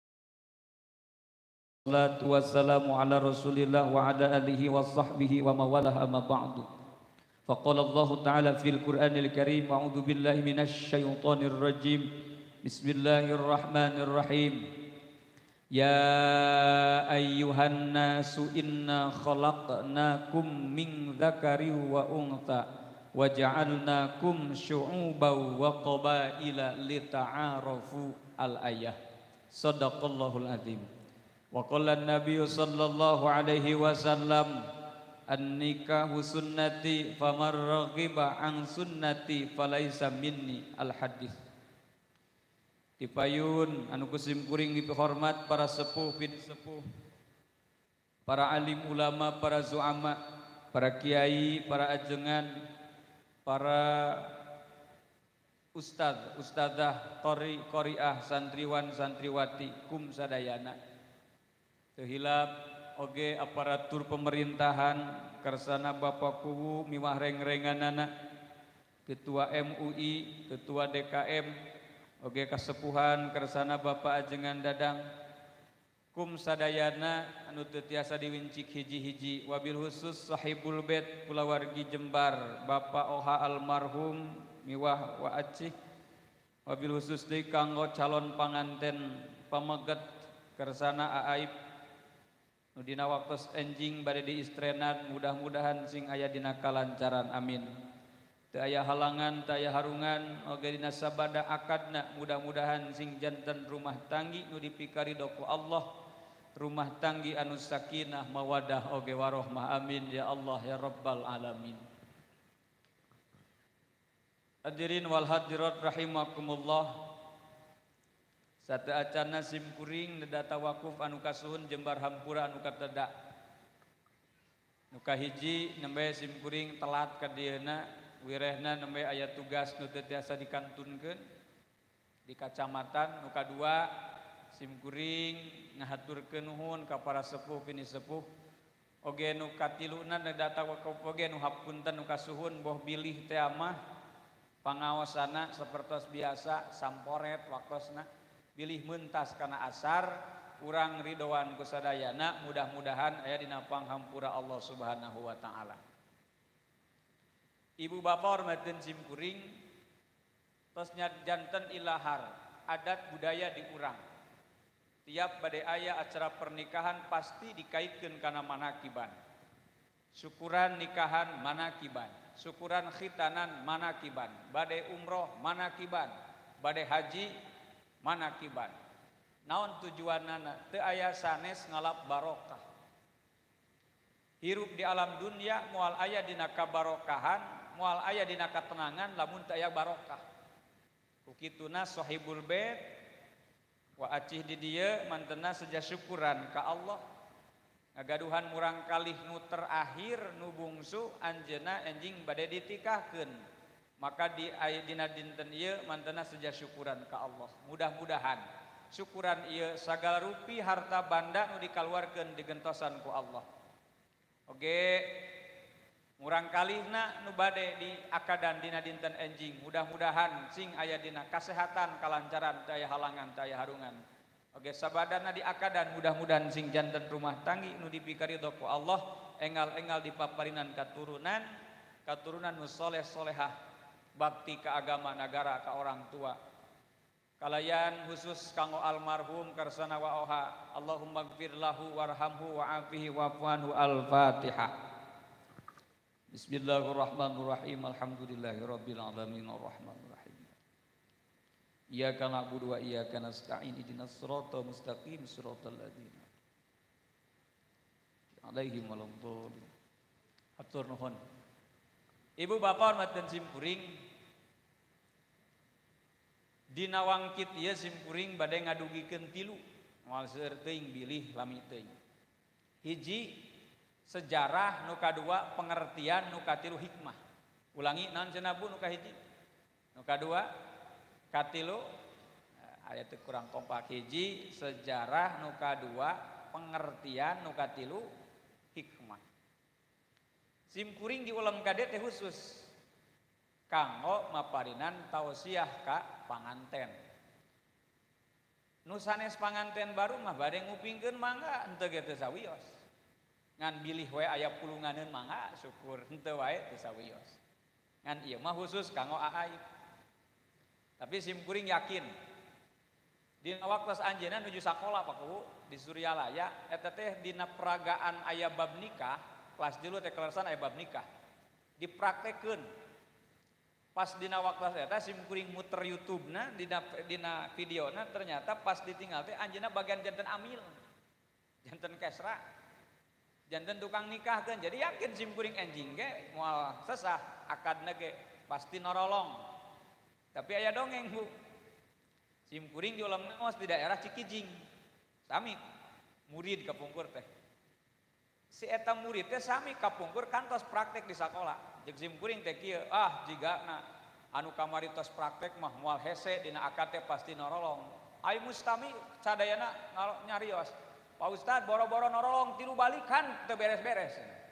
wassalamu ala Rasulillah wa ala alihi wa sahbihi wa mawalah amma ba'du. Faqala Allah ta'ala fil Qur'anil Karim, a'udzu billahi minasy syaithanir rajim. Bismillahirrahmanirrahim. Ya ayyuhan nasu inna khalaqnakum min dzakarin wa untha wa ja'alnakum syu'uban wa qabaila lita'arafu al-ayah. Shadaqallahul azim. Wa qala an-nabiy sallallahu alaihi wasallam an-nikahu sunnati faman raghiba an sunnati falaisa minni al-hadits. Dipayun anu kusim kuring dihormat para sepuh bin sepuh, para alim ulama, para zuama, para kiai, para ajengan, para ustad, ustadzah, qori, qoriah, santriwan, santriwati, kum sadayana. Teu hilap oge aparatur pemerintahan kersana Bapak Kuwu miwah reng-renganana, Ketua M U I, Ketua D K M, oge kasepuhan kersana Bapak ajengan dadang, kum sadayana anu teu tiasa diwincik hiji-hiji, wabil khusus sahibul bait kulawargi Jembar Bapak Oha almarhum miwah wa acih, wabil khusus deui kanggo calon panganten pameget kersana Aib nu dina waktos enjing bade diistrenan, mudah-mudahan sing aya dina kalancaran amin. Teu aya halangan, teu aya harungan, oge dina sabada akadna, mudah-mudahan sing janten rumah tanggi nu dipikaridho ku Allah, rumah tanggi anu sakinah mawadah oge warohmah, amin ya Allah ya rabbal alamin. Hadirin wal hadirat rahimakumullah. Satu acana sim kuring data wakuf anu kasuhun Jembar Hampura anu kateda. Nu kahiji nembe sim kuring telat ka dieuna, wirehna nembe aya tugas nu teu tiasa dikantunkeun di kacamatan. Nu kadua sim kuring ngahaturkeun nuhun ka para sepuh pini sepuh. Oge nu katiluna data wakuf oge nu hapunten nu kasuhun boh bilih teh mah pangawasana sapertos biasa samporet waktosna. Bilih mentas kana asar, urang ridhoan kusadayana, mudah-mudahan aya dina panghampura Allah Subhanahu wa taala. Ibu bapak hormatin sim kuring, tos janten ilahar, adat budaya di urang. Tiap bade aya acara pernikahan pasti dikaitkeun kana manakiban. Syukuran nikahan manakiban. syukuran khitanan manakiban, bade umroh manakiban, bade haji manakiban. Naon tujuanana? Teu aya sanes ngalap barokah. Hirup di alam dunia moal aya dina kabarokahan, moal aya dina katenangan lamun teu aya barokah. Kukituna sahibul bait wa acih di dieu mantena seja syukuran ka Allah. Ngagaduhan murang kalih nu terakhir nu bungsu anjeunna enjing bade ditikahkeun. Maka di dina dinten ieu mantena seja syukuran ka Allah. Mudah-mudahan syukuran ieu sagala rupi harta banda nu dikaluarkeun digentosan ku Allah. Oge murang kalihna nu bade di akadan dina dinten enjing. Mudah-mudahan sing aya dina kasehatan, kalancaran, daya halangan, daya harungan. Oke, sabadana di akadan mudah-mudahan sing janten rumah tanggi nu dipikaridho ku Allah engal-engal dipaparinan katurunan katurunan nu soleh solehah bakti ka agama nagara ka orang tua kalayan khusus kanggo almarhum karsana wa oha Allahumma gfir lahu warhamhu wa'afihi wa'fuanhu al-fatihah. Bismillahirrahmanirrahim. Alhamdulillahirabbil alamin arrahmanirrahim. Iyyaka na'budu wa iyyaka nasta'in ihdinas siratal mustaqim siratal ladzina alaihim waladhdallin. Hatur nuhun. Ibu bapak hormatan simkuring dina wangkit ieu simkuring bade ngadugikeun tilu moal seueur teuing bilih lami teuing. Hiji sejarah, nu kadua pengertian, nu katilu hikmah. Ulangi naon cenah Bu nu kahiji? Nu kadua katilu ayat kurang kompak. Hiji sejarah, nu kadua pengertian, nu katilu hikmah. Simkuring diulang kade teh khusus kanggo maparinan tausiah ka panganten. Nu sanes panganten baru mah bade ngupingkeun mangga henteu ge teu sawios. Ngan bilih we aya pulunganeun mangga syukur, henteu wae teu sawios. Ngan ieu mah khusus kanggo aib. Tapi simkuring yakin dina waktos anjeunna nuju sakola Pak Ku di Suryalaya eta teh dina peragaan aya bab nikah kelas tilu teh kelasan aya bab nikah dipraktekeun. Pas dina waktos eta simkuring muter YouTube-na dina dina videona ternyata pas ditinggal teh anjeunna bagian janten amil. Janten kesra. Janten tukang nikahkeun. Jadi yakin simkuring enjing ge moal sesah akadna ge pasti norolong. Tapi aya dongeng Bu. Simkuring di ulam naos di daerah Cikijing. Sami murid kapungkur teh. Si eta murid teh sami kapungkur kantos praktek di sakola. Jeung simkuring teh kieu, ah jigana anu kamari tos praktek mah moal hese dina akad teh pasti norolong. Ai mustami sadayana nyarios. Pak Ustad boro-boro norolong tilu balikan teu beres-beres.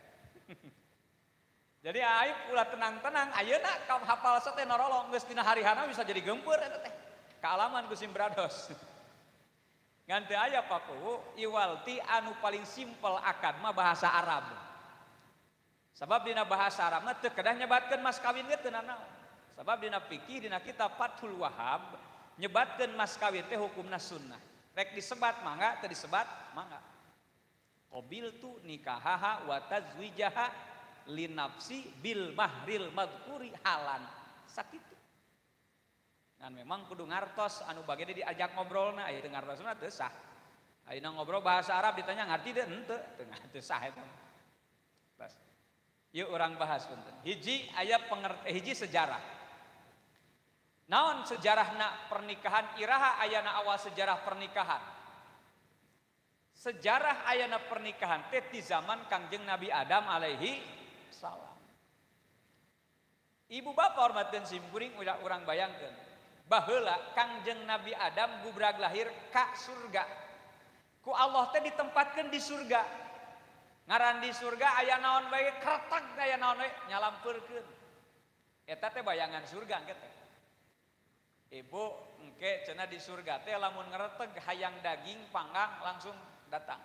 Jadi aib ulah tenang-tenang, ayeuna ka hafal teh norolong geus dina harihana bisa jadi gempeur eta teh. Kaalaman ku Simbrados. Ngan teu aya Paku, iwalti anu paling simpel akad mah bahasa Arab. Sabab dina bahasa Arab mah teu kedah nyebatkeun mas kawin ge teu nanaon. Sabab dina fikih dina kitab Fathul Wahhab nyebatkeun mas kawin teh hukumna sunnah. Rek disebat mangga, teu disebat mangga. Qabiltu nikahaha wa tazwijaha linafsi bil mahril madhkuri halan sakitu. Dan memang kudu ngartos anu bagede diajak ngobrolna aya teu ngartosna teu sah. Ayeuna ngobrol bahasa Arab ditanya ngarti teu henteu teu teu sah eta. Bas. Yuk urang bahas punten. Hiji aya pengertian hiji sejarah. Naon sejarahna pernikahan iraha ayana awal sejarah pernikahan. Sejarah ayana pernikahan teh di zaman Kangjeng Nabi Adam alaihi salam. Ibu bapak hormatkeun simkuring udah urang bayangkeun. Baheula Kangjeng Nabi Adam gubrag lahir ka surga. Ku Allah teh ditempatkeun di surga. Ngaran di surga aya naon bae kretek aya naon bae nyalampeurkeun. Eta teh bayangan surga engke teh. Ibu engke cenah di surga teh lamun ngretek hayang daging panggang langsung datang.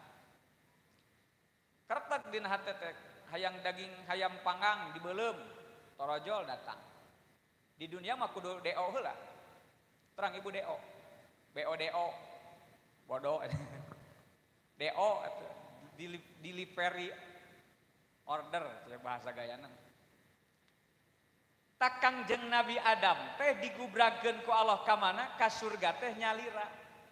Kretek dina hate teh hayang daging hayam panggang dibeulem torojol datang. Di dunia mah kudu D O heula. Terang Ibu D O. B O D O. Bodoh. D O delivery order bahasa gayana. Tak Kangjeng Nabi Adam teh digubrakeun ku Allah ka mana? Ka surga teh nyalira.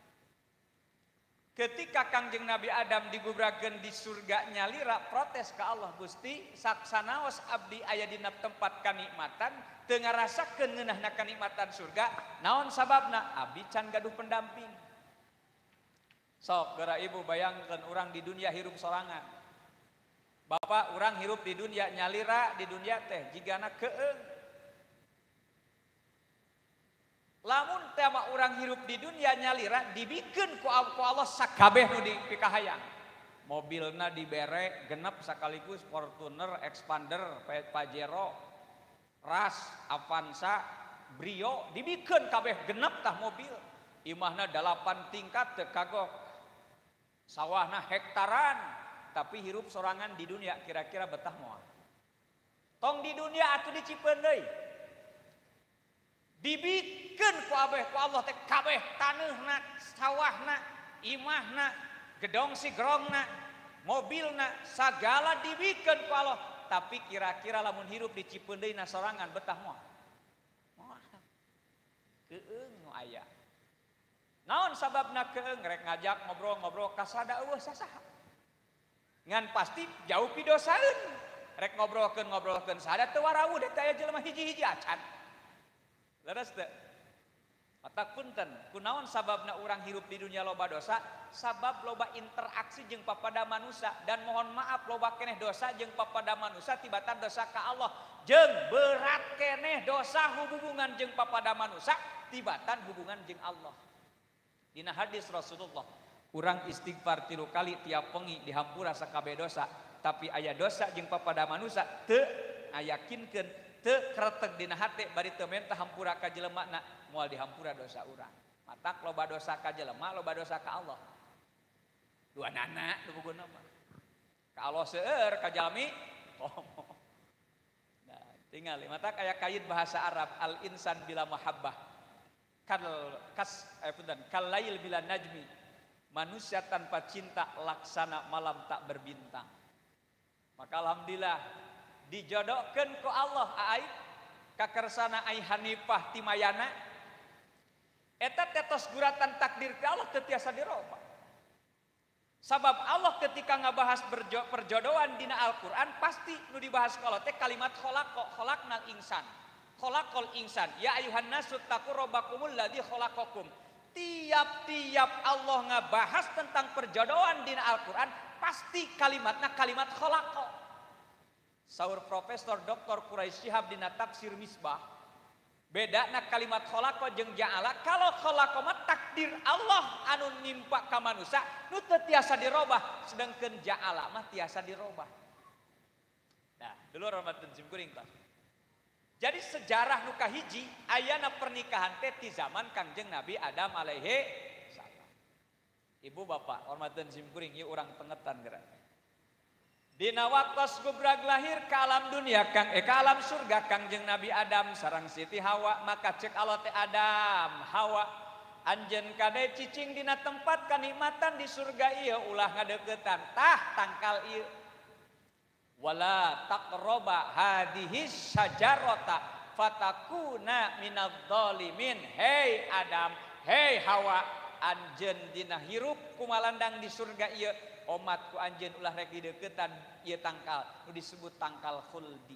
Ketika Kangjeng Nabi Adam digubrakeun di surga nyalira, protes ke Allah, Gusti saksanaos abdi aya dina tempat kanikmatan teu ngarasakeun ngeunahna kanikmatan surga, naon sababna? Abdi can gaduh pendamping. Sok geura ibu bayangkeun urang di dunia hirup sorangan. Bapak urang hirup di dunia nyalira di dunia teh jigana keeung. Lamun tema orang hirup di dunia nyalira dibikeun ku Allah sakabeh nu dipikahayang. Mobilna dibere genep sakaligus Fortuner, Expander, Pajero, Ras, Avanza, Brio dibikeun kabeh genep tah mobil. Imahna dalapan tingkat teu kagok. Sawahna hektaran tapi hirup sorangan di dunia kira-kira betah moal. Tong di dunia atuh dicipeun deui. Dibikeun ku abeh ku Allah teh kabeh taneuhna, sawahna, imahna, gedong sigrongna, mobilna, sagala dibikeun ku Allah. Tapi kira-kira lamun hirup di Cipeundeuna sorangan betah moal. Moal. Keeung nu aya. Naon sababna keeung? Rek ngajak ngobrol-ngobrol kasada eueuh sasaha. Ngan pasti jauh pidosaeun. Rek ngobrolkeun-ngobrolkeun sada teu warawuh da teh jelema hiji-hiji acan. Leres teu? Atak punten, kunaon sababna urang hirup di dunia loba dosa? Sabab loba interaksi jeung papada manusia dan mohon maaf loba keneh dosa jeung papada manusia tibatan dosa ka Allah. Jeung berat keneh dosa hubungan jeung papada manusia tibatan hubungan jeung Allah. Dina hadis Rasulullah, urang istighfar tilu kali tiap wengi dihampura sakabeh dosa, tapi aya dosa jeung papada manusia teu ayakinkeun teu kretek dina hate bari teu mentah hampura ka jelemana moal dihampura dosa urang. Matak loba dosa ka jelema, loba dosa ka Allah. Dua nana nu buguna mah. Ka Allah seueur ka jalmi komo. Nah, tinggal matak aya kayit bahasa Arab al insan bila mahabbah. Kal kas eh punten kal lail bila najmi. Manusia tanpa cinta laksana malam tak berbintang. Maka alhamdulillah dijodohkeun ku Allah ai ka kersana ai Hanifah timayana eta tetos guratan takdir ke Allah teu tiasa dirobah. Sabab Allah ketika ngabahas perjodohan dina Al-Qur'an pasti nu dibahas ka Allah teh kalimat khalaqa, khalaqnal insan. Khalaqal insan, ya ayuhan nasu taqu rabbakumul ladzi khalaqakum. Tiap-tiap Allah ngabahas tentang perjodohan dina Al-Qur'an pasti kalimatna kalimat khalaqa. Saur Profesor Doktor Quraisy Shihab dina tafsir Misbah bedana kalimat khalaqa jeung ja'ala. Kalau khalaqa mah takdir Allah anu nimpa ka manusia nu teu tiasa dirobah, sedengkeun ja'ala mah tiasa dirobah. Nah, dulu Ramadan sim kuring tah. Jadi sejarah nu kahiji ayana pernikahan teh ti zaman Kangjeng Nabi Adam alaihi salam. Ibu bapak Ramadan sim kuring ieu urang tengetan geura. Dina waktos gubrag lahir ke alam dunia kang eh ke alam surga Kangjeng Nabi Adam sareng Siti Hawa, maka cek Allah teh Adam Hawa anjeun kade cicing dina tempat kanikmatan di surga ieu ulah ngadeuketan tah tangkal ieu wala taqraba hadhihi syajarata fatakuna minadz zalimin. Hei Adam, hei Hawa, anjeun dina hirup kumalandang di surga ieu omat ku anjeun ulah rek dideuketan ieu tangkal nu disebut tangkal khuldi.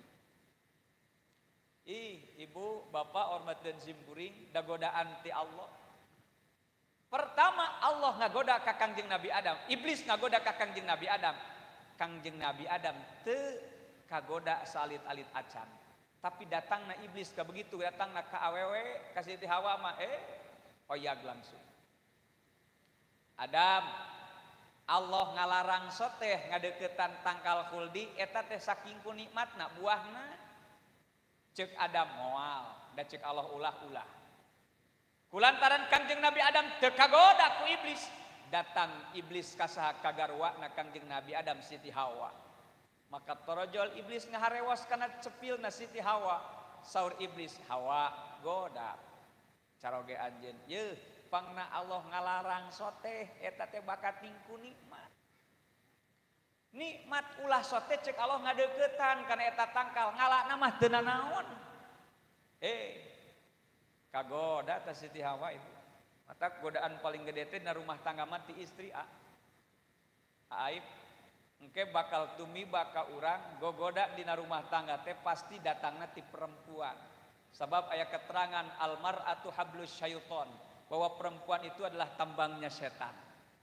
Ih, ibu, bapak hormatkeun sim kuring da godaan ti Allah. Pertama Allah ngagoda ka Kangjeng Nabi Adam, iblis ngagoda ka Kangjeng Nabi Adam. Kangjeng Nabi Adam teu kagoda salit-alit acan. Tapi datangna iblis ka begitu datangna ka awewe ka Siti Hawa mah eh hoyag langsung. Adam, Allah ngalarang soteh ngadeuketan tangkal khuldi eta teh saking ku nikmatna buahna. Ceuk Adam moal da ceuk Allah ulah-ulah. Kulantaran Kangjeng Nabi Adam teu kagoda ku iblis, datang iblis ka saha ka garwana Kangjeng Nabi Adam Siti Hawa. Maka torojol iblis ngaharewas kana cepilna Siti Hawa. Saur iblis, Hawa goda. Caroge anjeun, yeuh pangna Allah ngalarang soteh eta teh bakat tingku nikmat. Nikmat ulah soteh cek Allah ngadeuketan kana eta tangkal ngalana mah teu nanaon. Eh, kagoda ta Siti Hawa itu. Mata godaan paling gede teh na rumah tangga mati istri a. Aib engke bakal tumiba ka urang gogoda dina rumah tangga teh pasti datangna ti perempuan. Sebab aya keterangan almar'atu hablus syaiton, bahwa perempuan itu adalah tambangnya setan.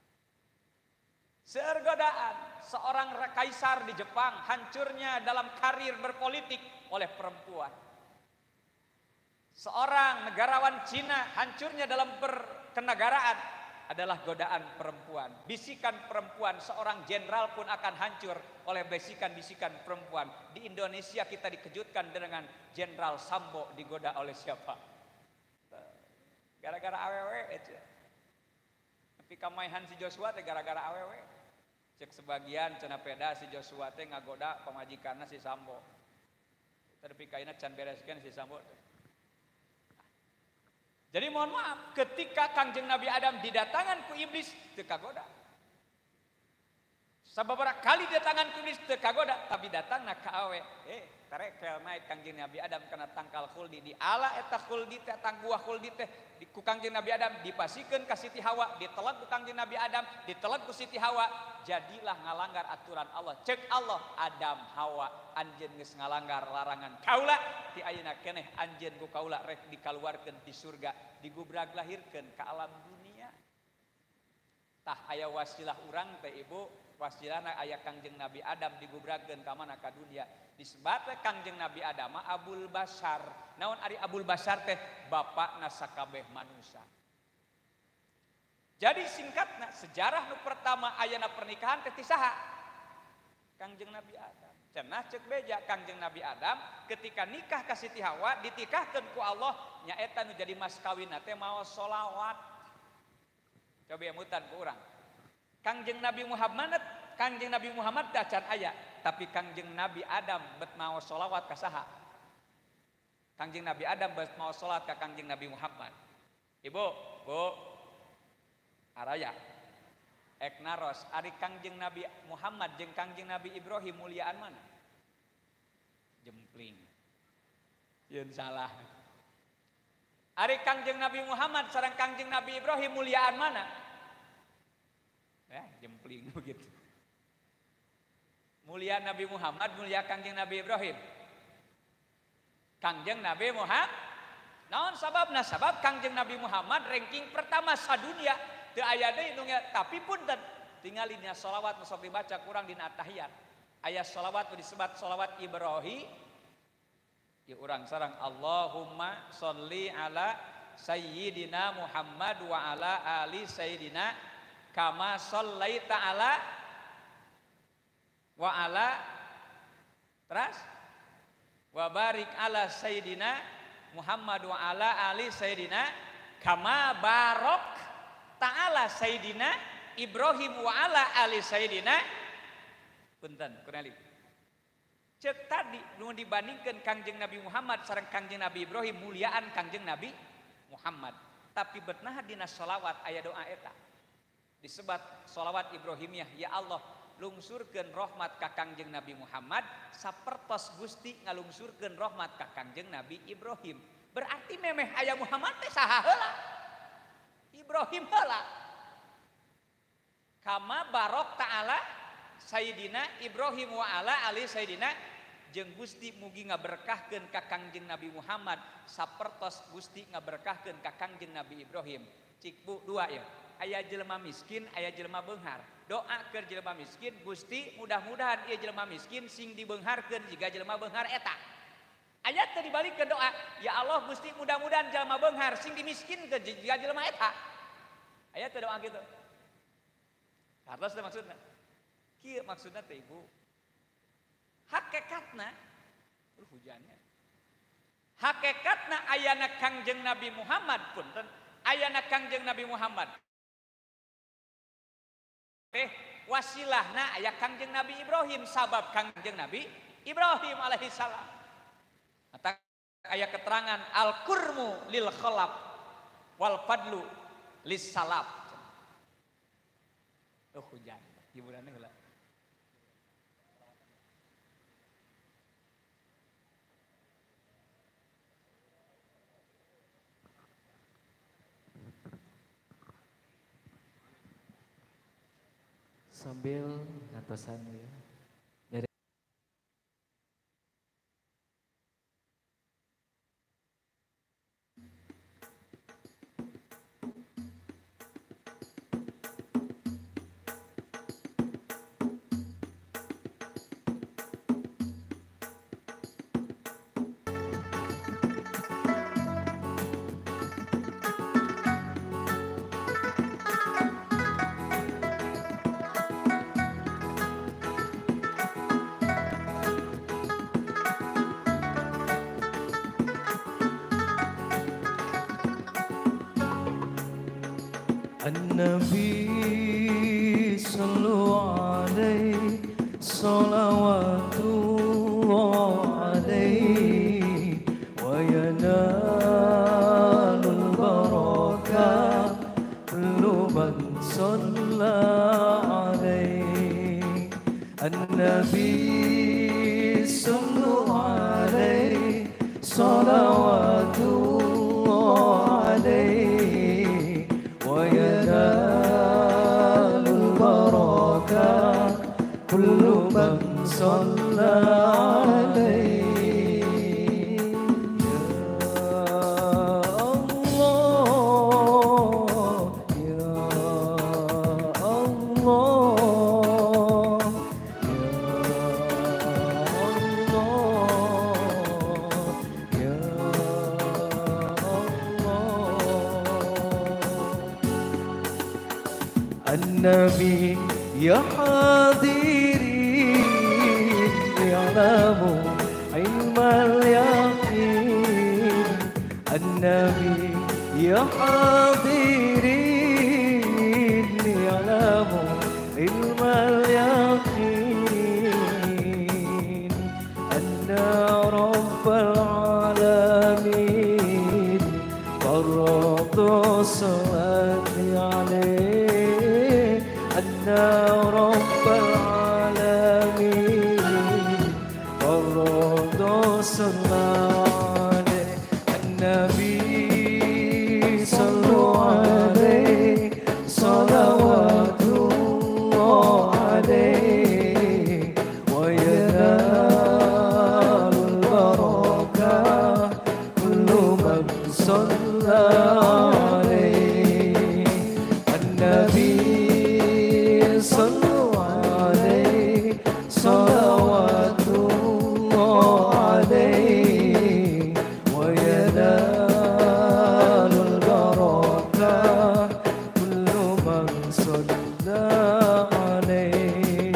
Seueur godaan seorang kaisar di Jepang hancurnya dalam karir berpolitik oleh perempuan. Seorang negarawan Cina hancurnya dalam berkenegaraan adalah godaan perempuan. Bisikan perempuan, seorang jenderal pun akan hancur oleh bisikan-bisikan perempuan. Di Indonesia kita dikejutkan dengan Jenderal Sambo digoda oleh siapa? Gara-gara awewe itu. Tapi kamaihan si Joshua teh gara-gara awewe. Cek sebagian cenah peda si Joshua teh ngagoda pamajikanna si Sambo. Tapi kaina can bereskeun si Sambo teh. Jadi mohon maaf, ketika Kangjeng Nabi Adam didatangan ku iblis teu kagoda. Sababaraha kali didatangan ku iblis teu kagoda, tapi datangna ka awe. Eh, tarekel naik Kangjeng Nabi Adam kana tangkal khuldi di ala eta khuldi teh tang buah khuldi teh di ku Kangjeng Nabi Adam dipasikeun ka Siti Hawa, ditelan ku Kangjeng Nabi Adam, ditelan ku Siti Hawa, jadilah ngalanggar aturan Allah. Cek Allah, Adam Hawa anjeun geus ngalanggar larangan kaula, ti ayeuna keneh anjeun ku kaula rek dikaluarkeun ti surga, digubrag lahirkeun ka alam dunia. Tah aya wasilah urang teh Ibu, wasilahna aya Kangjeng Nabi Adam digubragkeun ka mana ka dunia. Disebut Kangjeng Nabi Adam Abul Bashar. Naon ari Abul Bashar teh bapakna sakabeh manusia. Jadi singkatna sejarah nu pertama ayana pernikahan teh ti saha? Kangjeng Nabi Adam. Cenah cek beja Kangjeng Nabi Adam ketika nikah ka Siti Hawa ditikahkeun ku Allah nyaeta nu jadi mas kawinna teh maos sholawat. Coba ya mutan ku urang. Kangjeng Nabi Muhammad Kangjeng Nabi Muhammad da can aya, tapi Kangjeng Nabi Adam bet maos sholawat ka saha? Kangjeng Nabi Adam bet maos salat ka Kangjeng Nabi Muhammad. Ibu, Bu, araya ek naros ari Kangjeng Nabi Muhammad jeung Kangjeng Nabi Ibrahim muliaan mana? Jempling. Yeun salah. Ari Kangjeng Nabi Muhammad sareng Kangjeng Nabi Ibrahim muliaan mana? Eh, jempling begitu. Mulia Nabi Muhammad, mulia Kangjeng Nabi Ibrahim. Kangjeng Nabi Muhammad. Naon sababna? Sabab Kangjeng Nabi Muhammad ranking pertama sadunia. Teu aya deui nu tapi punten tingalina shalawat nu sok dibaca kurang dina tahiyat. Aya shalawat nu disebut shalawat Ibrahim. Ieu urang sareng Allahumma sholli ala sayyidina Muhammad wa ala ali sayyidina kama shallaita ala wa ala terus wa barik ala sayyidina Muhammad wa ala ali sayyidina kama barok ta'ala sayyidina Ibrahim wa ala ali sayyidina punten kunali cek tadi nu dibandingkeun Kangjeng Nabi Muhammad sareng Kangjeng Nabi Ibrahim muliaan Kangjeng Nabi Muhammad, tapi betnah dina sholawat aya doa eta disebut sholawat Ibrahimiyah. Ya Allah, lungsurkeun rahmat ka Kangjeng Nabi Muhammad sapertos Gusti ngalungsurkeun rahmat ka Kangjeng Nabi Ibrahim. Berarti memeh aya Muhammad teh saha heula? Ibrahim heula. Kama barok ta'ala Sayyidina Ibrahim wa ala ali Sayyidina jeung Gusti mugi ngaberkahkeun ka Kangjeng Nabi Muhammad sapertos Gusti ngaberkahkeun ka Kangjeng Nabi Ibrahim. Cik Bu dua ya. Aya jelema miskin, aya jelema beunghar. Doa keur jelema miskin, Gusti mudah-mudahan ieu jelema miskin sing dibeungharkeun jiga jelema beunghar eta. Aya teh dibalikeun doa, ya Allah Gusti mudah-mudahan jelema beunghar sing dimiskinkeun jiga jelema eta. Aya teh doa kitu. Hartos teh maksudna. Kieu maksudna teh Ibu. Hakikatna uh, hujannya. Hakikatna ayana Kangjeng Nabi Muhammad punten, ayana Kangjeng Nabi Muhammad eh wasilahna aya Kangjeng Nabi Ibrahim sabab Kangjeng Nabi Ibrahim alaihi salam. Mata aya keterangan al-kurmu lil khalaf wal fadlu lis salaf. Oh hujan, hiburannya heula. sambil ngantosan ya. النبي صلوا عليه صلوات الله عليه وينال البركة كل من صلى عليه النبي صلوا عليه صلوات الله عليه وينال البركة كل من صلى عليه يا الله يا الله النبي يا حاضرين يعلموا علم اليقين النبي يا حاضرين يعلموا علم اليقين أن رب العالمين فرض الصلاة عليه أن رب العالمين فرض الصلاة عليه النبي صلوا عليه صلوات الله عليه وينال البركة كل من صلى عليه النبي صلوا عليه صلوات الله عليه وينال البركة كل من صلى عليه.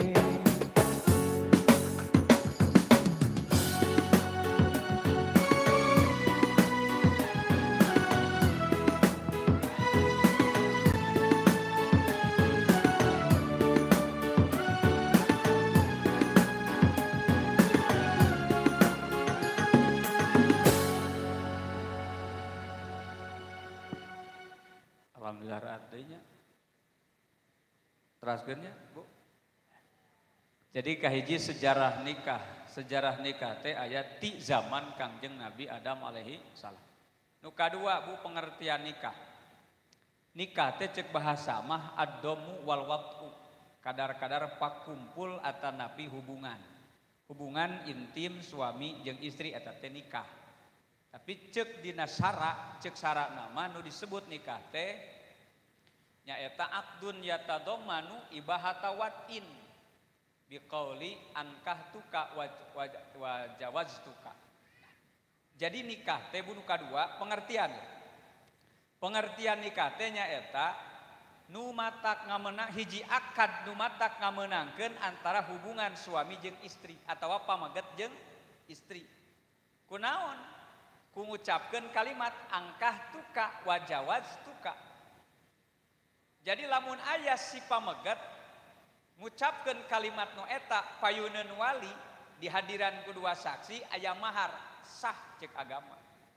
Alhamdulillah artinya. Teraskeunnya, Bu. Jadi kahiji sejarah nikah, sejarah nikah teh aya ti zaman Kangjeng Nabi Adam alaihi salam. Nu kadua Bu pengertian nikah. Nikah teh cek bahasa mah ad-domu wal wat'u. Kadar-kadar pakumpul atanapi hubungan. Hubungan intim suami jeung istri eta teh nikah. Tapi cek dina sara, cek sara nama nu disebut nikah teh nyaeta akdun yatadomanu ibahata watin biqauli ankahtuka wa jawaztuka. Jadi nikah teh bunu kadua pengertian. Pengertian nikah teh nyaeta nu matak ngamenang hiji akad nu matak ngamenangkeun antara hubungan suami jeung istri atawa pamaget jeung istri. Kunaon? Ku ngucapkeun kalimat angkah tuka wajawaz tuka. Jadi lamun aya si pameget ngucapkeun kalimat nu eta payuneun wali di hadiran kedua saksi aya mahar sah cek agama.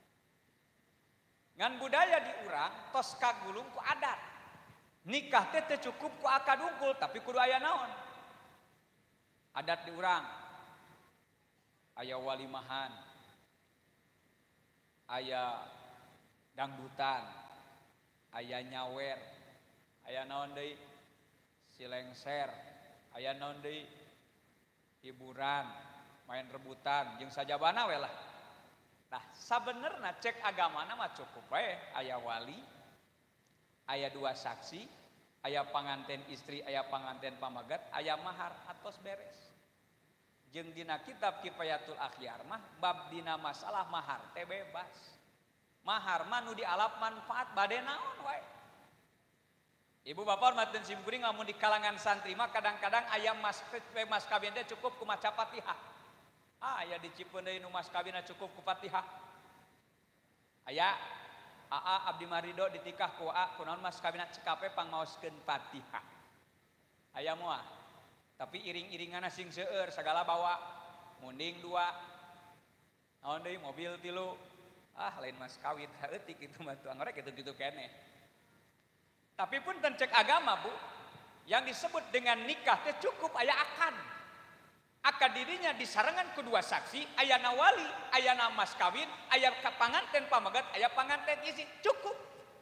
Ngan budaya di urang tos kagulung ku adat. Nikah teh teu cukup ku akad unggul tapi kudu aya naon? Adat di urang. Aya walimahan. Aya dangdutan, aya nyawer, aya naon deui silengser, aya naon deui hiburan, main rebutan, jeung sajabana we lah. Nah, sabenerna cek agamana mah cukup we aya wali, aya dua saksi, aya panganten istri, aya panganten pamagat, aya mahar atos beres. Jeung dina kitab Kifayatul Akhyar mah bab dina masalah mahar teh bebas. Mahar mah nu dialap manfaat bade naon wae. Ibu bapak hormatin simkuring lamun di kalangan santri mah kadang-kadang aya mas mas kawin teh cukup ku maca Fatihah. Ah aya dicipeuan deui nu mas kawinna cukup ku Fatihah. Aya Aa abdi marido ditikah ku A kunaon mas kawinna cekape pangmaoskeun Fatihah. Aya moal. Tapi iring-iringanna sing seueur sagala bawa munding dua. Naon deui mobil tilu. Ah lain mas kawin heutik kitu mah tuang rek kitu-kitu keneh. Tapi pun cek agama Bu, yang disebut dengan nikah teh cukup aya akad. Akad dirinya disarengan kedua saksi, aya wali, aya mas kawin, aya panganten pamagat, aya panganten isi, cukup.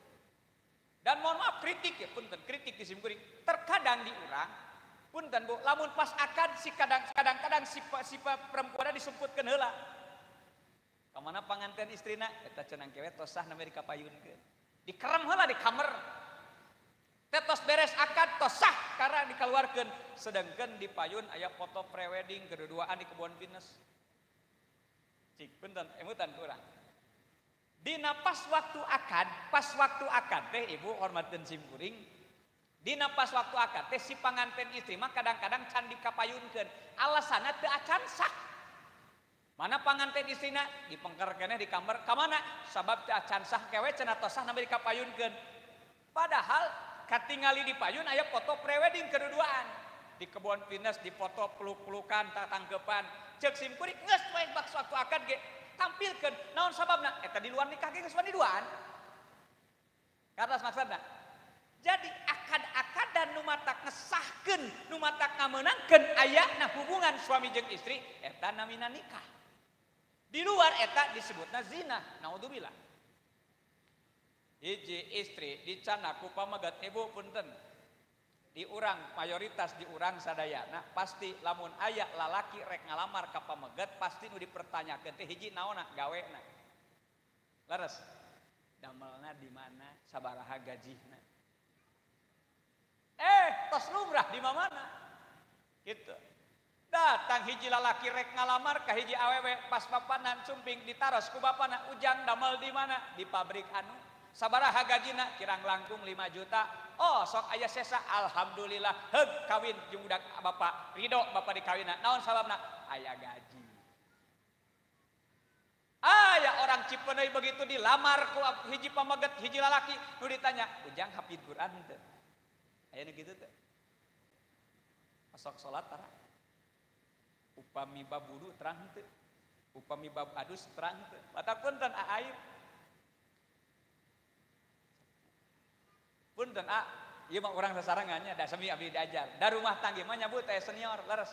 Dan mohon maaf kritik ya punten, kritik di simkuring. Terkadang diurang, punten Bu, lamun pas akad si kadang-kadang si, si perempuan disumputkeun heula. Kamana panganten istrina eta cenah kewe tosah na dikapayunkeun. Dikerem heula di kamar. Tetos beres akad tos sah karena dikeluarkan sedangkan di payun aya foto prewedding keduduaan di kebun pinus cik punten emutan kurang dina pas waktu akad pas waktu akad teh ibu hormatin simkuring dina pas waktu akad teh si panganten istri mah kadang-kadang can dikapayunkeun alasanna teu acan sah mana panganten istrina dipengker keneh di kamar ka mana sabab teu acan sah kewe cenah tos sah namanya dikapayunkeun padahal katingali di payun aya foto prewedding keduduaan di kebun pinus di foto peluk-pelukan tatangkepan cek simkuring geus we bak suatu akad ge tampilkeun naon sababna eta di luar nikah ge geus wani duaan karena maksudna jadi akad-akad dan nu matak ngesahkeun nu matak ngameunangkeun ayana hubungan suami jeung istri eta namina nikah di luar eta disebutna zina naudzubillah. Hiji istri dicana ku pamagat ibu punten diurang mayoritas diurang sadayana pasti lamun aya lalaki rek ngalamar ka pamagat pasti nu dipertanyakeun teh hiji naonna gawena leres damelna di mana sabaraha gajihna eh tos lumrah di mana gitu datang hiji lalaki rek ngalamar ka hiji awewe pas papanan sumping ditaros ku bapana ujang damel di mana di pabrik anu sabaraha gajina kirang langkung lima juta oh sok aya sesa alhamdulillah heug kawin jeung budak bapak ridho bapak dikawinna naon sababna aya gaji aya orang Cipeuneuy begitu dilamar ku hiji pamaget hiji lalaki nu ditanya ujang hafid Quran teu aya nu kitu teu sok salat tara upami bab wudu terang teu upami bab adus terang teu mata punten aib punten a ieu mah urang sasarangannya da sami abdi diajar da rumah tangga mah nyebut aya senior leres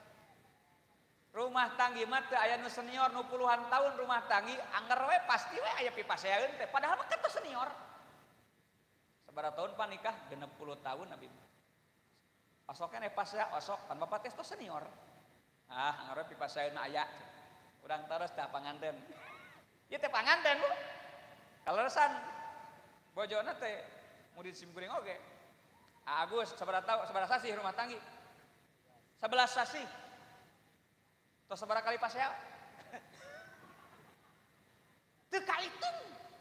rumah tangga mah teu aya nu senior nu puluhan tahun rumah tangga angger we pasti we aya pipaseaeun teh padahal mah kan senior sabaraha tahun pan nikah genep puluh tahun abdi osok keneh pasea osok pan bapak teh senior ah angger we pipaseaeun aya urang terus teh panganten ieu teh panganten Bu kaleresan bojona teh murid simkuring oge. Agus sabaraha tahu sabaraha sasi rumah tanggi. sebelas sasi. Tos sabaraha kali pasea? Teu kalitung.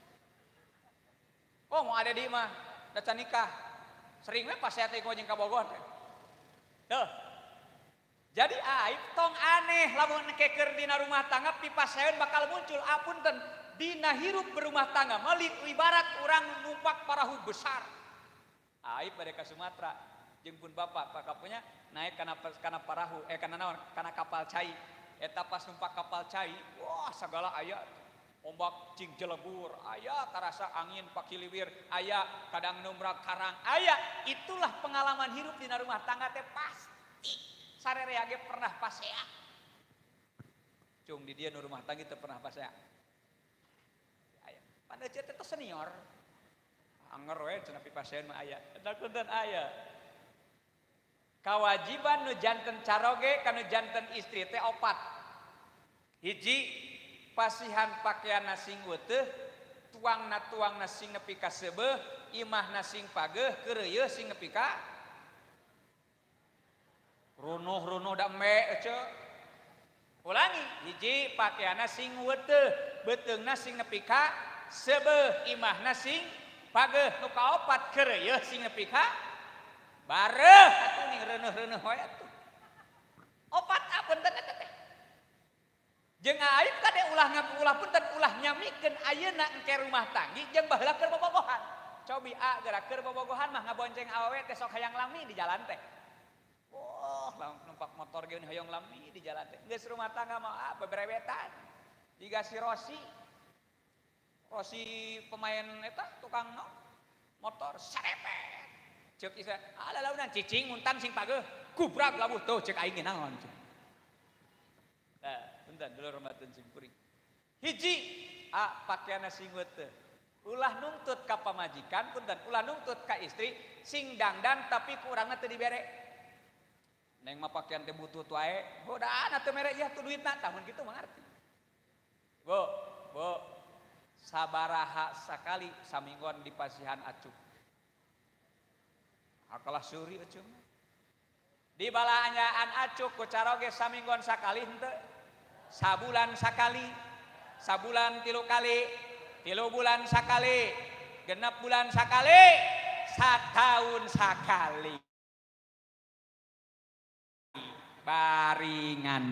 Oh mau ada di mah da can nikah. Sering we pasea teh jeung ka Bogor teh. Duh. Jadi aib tong aneh lamun keker dina rumah tangga pipaseun bakal muncul apunten dina hirup berumah tangga mali ibarat orang numpak parahu besar aib bade ka Sumatera jeung pun bapak pakapunya naik kana kana parahu eh kana naon kana kapal cai eta pas numpak kapal cai wah sagala aya ombak cing jelebur aya tarasa angin pakiliwir aya kadang numrak karang aya itulah pengalaman hirup dina rumah tangga teh pasti sarerea ge pernah pasea cung di dieu nu rumah tangga teh pernah pasea pada cerita itu senior anger we cenah pipaseun mah aya eta kunten aya Kawajiban nu janten caroge kanu janten istri teh opat. Hiji pasihan pakaianna sing weuteuh, tuangna tuangna sing nepi ka seubeuh, imahna sing pageuh, keureuyeus sing nepi ka runuh-runuh da embe ece. Ulangi, hiji pakaianna sing weuteuh, beteungna sing nepi ka seubeuh, imahna sing pageuh, nu kaopat keureuyeus sing nepi ka bareuh atuh ning reuneuh-reuneuh wae atuh. Opat apunten eta teh. Jeung aib kade ulah ngaku ulah punten ulah nyamikeun ayeuna engke rumah tanggi jeung baheula keur bobogohan. Cobi a geura keur bobogohan mah ngabonceng awewe teh sok hayang lami di jalan teh. Wah, numpak motor ge hayang lami di jalan teh. Geus rumah tangga mah ah beberewetan. Jiga si Rosi. Rosi pemain eta tukang no, motor sarepet. Cek isa, ala launan cicing muntan sing pageuh, kubrak labuh tuh cek aing naon cek. Nah, punten dulur ramadan sing kuring. Hiji, a pakaianna sing weuteuh. Ulah nuntut ka pamajikan, punten ulah nuntut ka istri sing dangdan tapi ku urangna teu dibere. Neng mah pakaian teh butut wae, godaan atuh mere ieu tuh duitna, tah mun kitu mah ngarti. Bu, bu, sabaraha sakali saminggon di pasihan acuh. Akalah suri acuh. Di balaanyaan acuh ku caroge saminggon sakali henteu. Sabulan sakali. Sabulan tilu kali. Tilu bulan sakali. Genep bulan sakali. Sataun sakali. Baringan.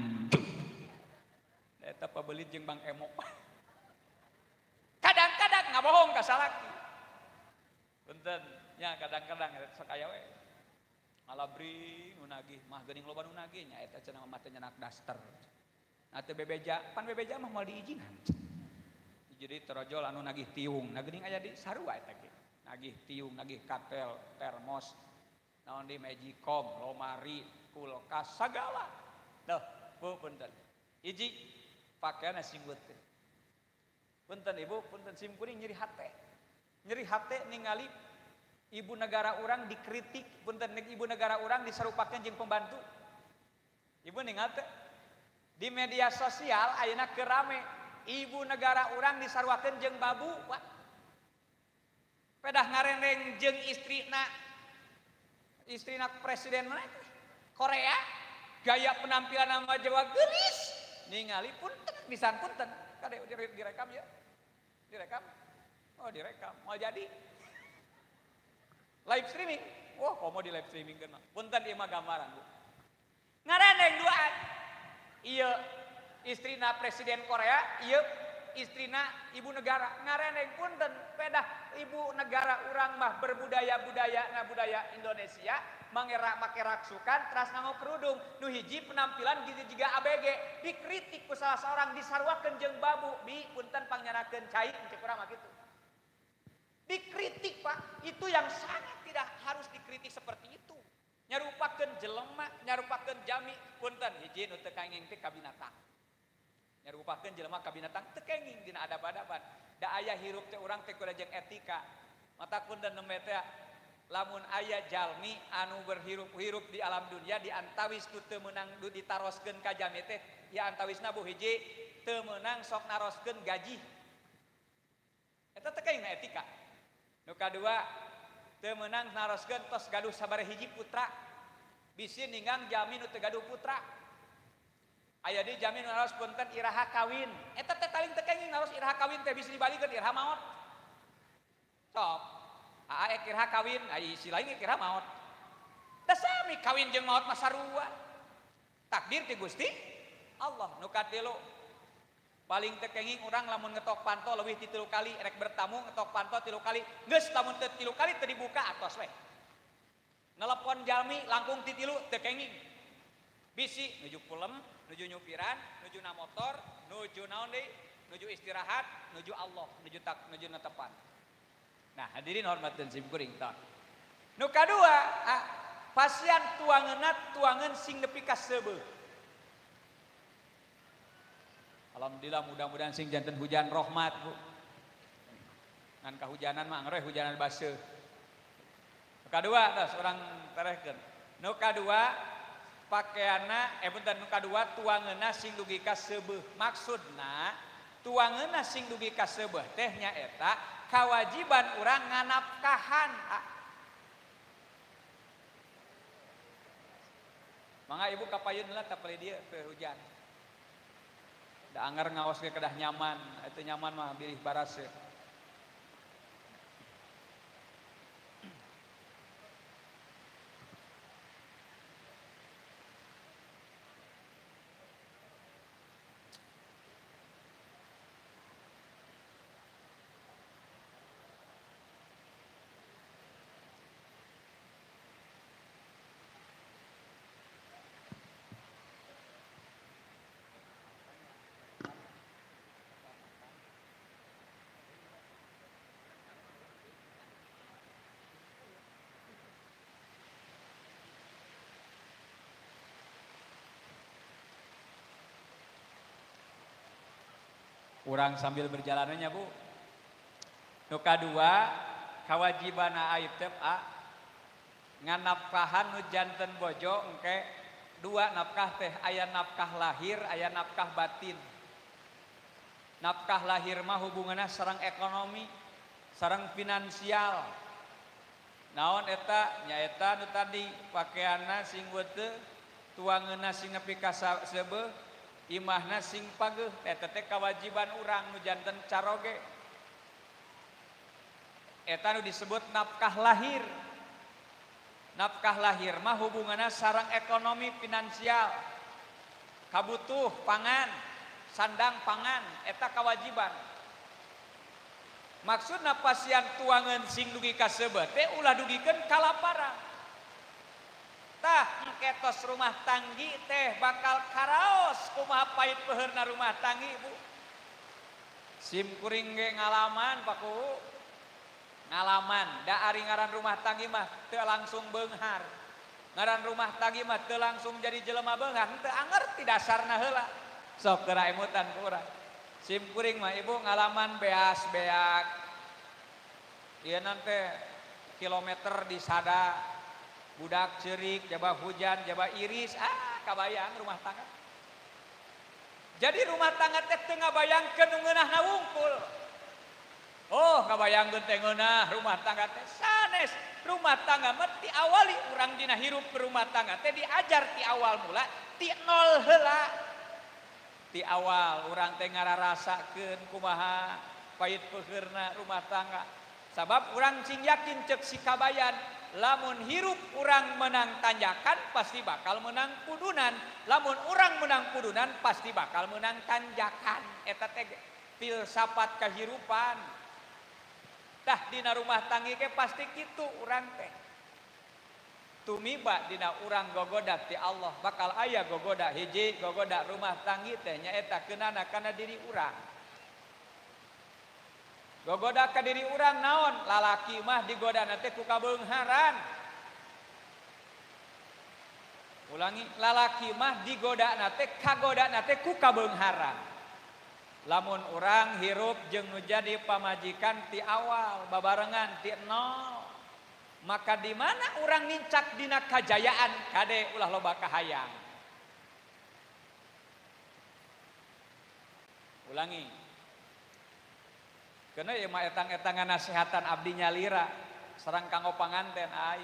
Eta pabelit jeung Bang Emo. Kadang-kadang ngabohong ka salaki. Punten. Ya kadang-kadang sok aya we. Malabri nu nagih mah geuning loba nu nagih nya eta cenah mah teh nyenak daster. Nah teu bebeja, pan bebeja mah moal diijinan. Jadi terojol anu nagih tiung, nah geuning aya di sarua eta ge. Nagih tiung, nagih katel, termos, naon di magicom, lomari, kulkas sagala. Duh, bu punten. Hiji pakaian sing weuteuh. Punten Ibu, punten sim kuring nyeri hate. Nyeri hate ningali ibu negara orang dikritik, punten ibu negara orang diserupakeun jeung pembantu. Ibu ningal teh di media sosial ayeuna keur rame ibu negara orang disaruakeun jeung babu, Pak. Pedah ngarendeng jeung istrina istrina presiden mana Korea, gaya penampilan nama Jawa geulis. Ningali punten pisan punten. Kade direkam ya? Direkam? Oh, direkam. Mau jadi live streaming, wah komo di live streaming kan, punten ieu mah gambaran Bu. Ngarendeng duaan, ieu istrina presiden Korea, ieu istrina ibu negara, ngarendeng punten pedah ibu negara urang mah berbudaya-budaya na budaya Indonesia, mangerak make raksukan, teras nganggo kerudung, nu hiji penampilan gitu juga A B G, dikritik ku salah seorang disarwakeun jeung babu, bi punten pangyanakeun cai cek urang mah kitu. Dikritik Pak, itu yang sangat tidak harus dikritik seperti itu. Nyarupakeun jelema, nyarupakeun jami, punten hiji nu teu kenging teh ka binatang. Nyarupakeun jelema ka binatang teu kenging dina adab-adaban. Da aya hirup teh urang teh kudu jeung etika. Mata punten nembe teh lamun aya jalmi anu berhirup-hirup di alam dunia di antawis ku teu meunang ditaroskeun ka jami teh, ya antawisna bu hiji teu meunang sok naroskeun gaji. Eta teh kenging etika. Nu kadua teu meunang naroskeun tos gaduh sabaraha hiji putra. Bisi ninggang jami nu teu gaduh putra. Aya di jami nu naros punten iraha kawin. Eta teh paling teu kenging naros iraha kawin teh bisi dibalikeun iraha maot. Sok. Aa ek iraha kawin, ai si lain ek iraha maot. Da sami kawin jeung maot mah sarua. Takdir ti Gusti Allah. Nu katilu paling tekenging orang lamun ngetok panto leuwih ti tilu kali rek bertamu ngetok panto tilu kali geus lamun teu tilu kali teu dibuka atos we. Nelepon jalmi langkung ti tilu tekenging. Bisi nuju pulem, nuju nyupiran, nuju na motor, nuju naon deui, nuju istirahat, nuju Allah, nuju tak nuju netepan. Nah, hadirin hormateun sim kuring tah. Nu kadua, ah, pasien tuangeunna tuangeun sing nepi ka seubeuh. Alhamdulillah mudah-mudahan sing janten hujan rahmat Bu. Ngan kahujanan mah ngeureun hujanan baseuh. Kadua tos urang terehkeun. Nu kadua pakaiana eh punten nu kadua tuangeunna sing dugi ka seubeuh. Maksudna tuangeunna sing dugi ka seubeuh teh nyaeta kawajiban urang nganapkahan. Mangga ibu kapayun lah tapali dia teu hujan. Da anggar ngaos ke kedah nyaman, itu nyaman mah bilih barase. Urang sambil berjalanannya Bu. Nu kadua kawajibana aib teh a nganapkahan nu janten bojo engke dua nafkah teh aya nafkah lahir aya nafkah batin. Nafkah lahir mah hubunganna sareng ekonomi sareng finansial. Naon eta nyaeta nu tadi pakaianna sing weuteuh tuangeunna sing nepi ka seubeuh imahna sing pageuh eta teh kawajiban urang nu janten caroge. Eta nu disebut nafkah lahir. Nafkah lahir mah hubunganna sareng ekonomi finansial. Kabutuh pangan, sandang pangan eta kawajiban. Maksudna pasien tuangeun sing dugi ka seubeuh teh ulah dugikeun kalaparan. Tah engketos rumah tanggi teh bakal karaos kumaha pait peheurna rumah tanggi Bu. Sim kuring ge ngalaman Pak Ku. Ngalaman da ari ngaran rumah tanggi mah teu langsung beunghar. Ngaran rumah tanggi mah teu langsung jadi jelema beunghar, teu angerti dasarna heula. Sok geura emutan ku urang. Sim kuring mah Ibu ngalaman beas beak. Ieu nanti kilometer di sada budak cerik, jaba hujan, jaba iris, ah kabayang rumah tangga. Jadi rumah tangga teh teu ngabayangkeun nu ngeunahna wungkul. Oh, ngabayangkeun teh ngeunah rumah tangga teh sanes. Rumah tangga mah ti awali urang dina hirup rumah tangga teh diajar ti awal mula, ti nol heula. Ti awal urang teh ngararasakeun kumaha pait peuheurna rumah tangga. Sabab urang sing yakin ceuk si kabayan lamun hirup urang menang tanjakan pasti bakal menang pudunan. Lamun urang menang pudunan pasti bakal menang tanjakan. Eta teh filsafat kahirupan. Tah dina rumah tanggi ke pasti kitu urang teh. Tumiba dina urang gogoda ti Allah bakal aya gogoda hiji gogoda rumah tanggi teh nyaeta keunana kana diri urang. Gogoda ka diri urang naon? Lalaki mah digodana teh ku kabeungharan. Ulangi, lalaki mah digodana teh kagodana teh ku kabeungharan. Lamun urang hirup jeung nu jadi pamajikan ti awal babarengan ti nol. Maka di mana urang nincak dina kajayaan kade ulah loba kahayang. Ulangi. Karena ya mah etang-etangan nasihatan abdi nyalira sareng kanggo panganten ai.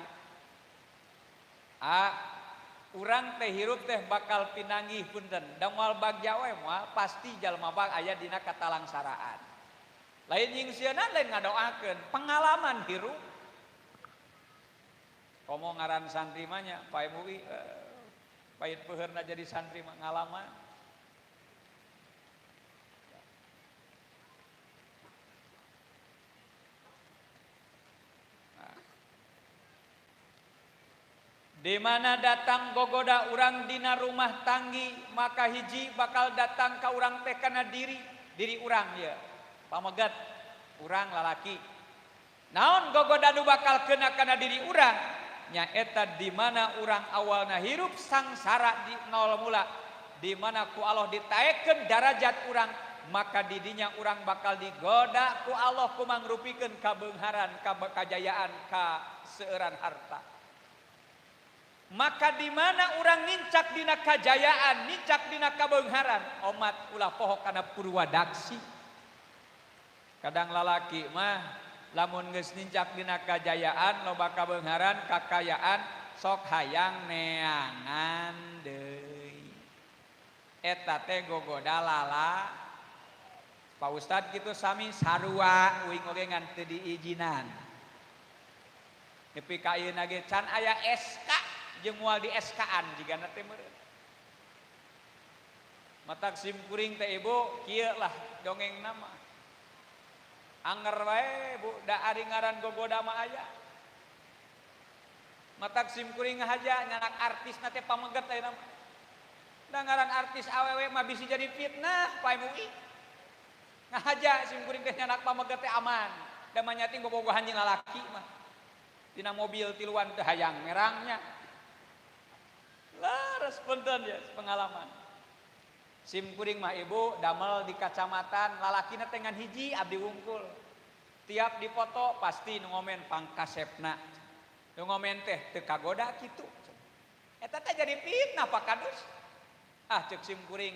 A urang teh hirup teh bakal pinanggih punten. Da moal bagja we moal pasti jalma bag aya dina katalangsaraan. Lain jeung sieuna lain ngadoakeun pengalaman hirup. Komo ngaran santri mah nya Pak M U I eh, pait peuheurna jadi santri mah ngalaman. Di mana datang gogoda urang dina rumah tanggi maka hiji bakal datang ka urang teh kana diri diri urang ya pamegat urang lalaki. Naon gogoda nu bakal kena kana diri urang nyaeta di mana urang awalna hirup sangsara di nol mula di mana ku Allah ditaekeun darajat urang maka didinya urang bakal digoda ku Allah ku mangrupikeun kabeungharan kajayaan ka seueuran harta. Maka di mana orang nincak dina kajayaan, nincak dina kabeungharan, omat ulah poho kana purwadaksi. Kadang lalaki mah lamun geus nincak dina kajayaan, loba kabeungharan, kakayaan, sok hayang neangan deui. Eta teh gogoda lala. Pak Ustad kitu sami sarua uing oge ngan teu diijinan. Nepi ka ayeuna ge can aya S K jeung moal di S K-an jigana teh meureun. Matak sim kuring teh ibu kieu lah dongengna mah. Anger wae Bu da ari ngaran gogoda mah aya. Matak sim kuring ngahaja nyanak artisna teh pameget ayeuna mah. Da ngaran artis awewe mah bisi jadi fitnah Pak M U I. Ngahaja sim kuring teh nyanak pameget teh aman. Da mah nyating bobogohan jeung lalaki mah. Tina mobil tiluan teh hayang merangnya. Lah respondan ya pengalaman. Sim kuring mah ibu damel di kacamatan lalakina tengan hiji abdi wungkul. Tiap dipoto pasti nu ngomen pangkasepna. Nu ngomen teh teu kagoda kitu. Eta teh jadi fitnah Pak Kadus. Ah ceuk sim kuring.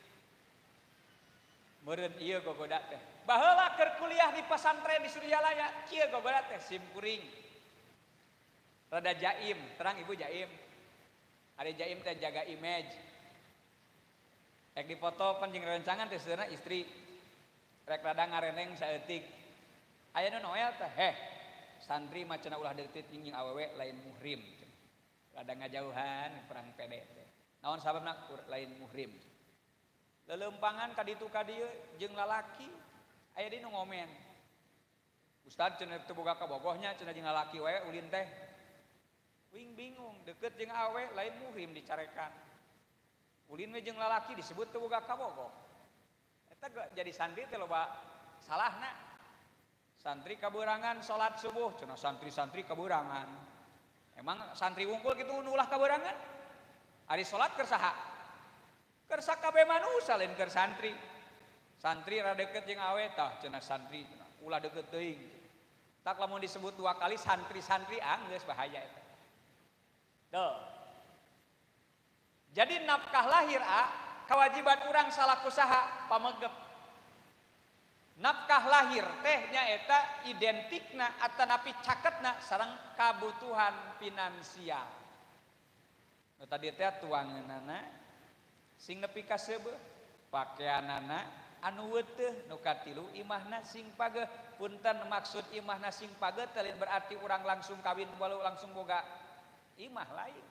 Meureun ieu gogoda teh. Baheula keur kuliah di pesantren di Suryalaya, kieu gogoda teh sim kuring. Rada jaim, terang ibu jaim. Ari jaim teh jaga image. Rek dipoto pan jeung rencangan teh seuneu istri. Rek rada ngareneng saeutik. Aya nu noel teh, heh. Santri mah cenah ulah deutit jeung awewe lain muhrim. Rada ngajauhan perang pede teh. Naon sababna lain muhrim. Leleumpangan ka ditu ka dieu jeung lalaki aya di nu ngomen. Ustad cenah teu boga kabogohnya cenah jeung lalaki wae ulin teh. Wing bingung, deket jeung awe lain muhrim dicarekan. Ulin we jeung lalaki disebut teu boga kabogoh. Eta jadi santri teh loba salahna. Santri kaberangan salat subuh, cenah santri-santri kaberangan. Emang santri wungkul kitu nu ulah kaberangan? Ari salat keur saha? Keur sakabeh manusa lain keur santri. Santri rada deket jeung awe tah cenah santri ulah deket teuing. Tak lamun disebut dua kali santri-santri ah geus bahaya eta. Tuh. Jadi nafkah lahir A, kewajiban orang salaku saha pamegep. Nafkah lahir teh nyaeta identikna atanapi caketna sareng kabutuhan finansial. Nu tadi teh tuangeunana sing nepi ka seubeuh, pakaianana anu weuteuh, nu katilu imahna sing pageuh. Punten maksud imahna sing pageuh teh berarti urang langsung kawin walau langsung boga imah lain.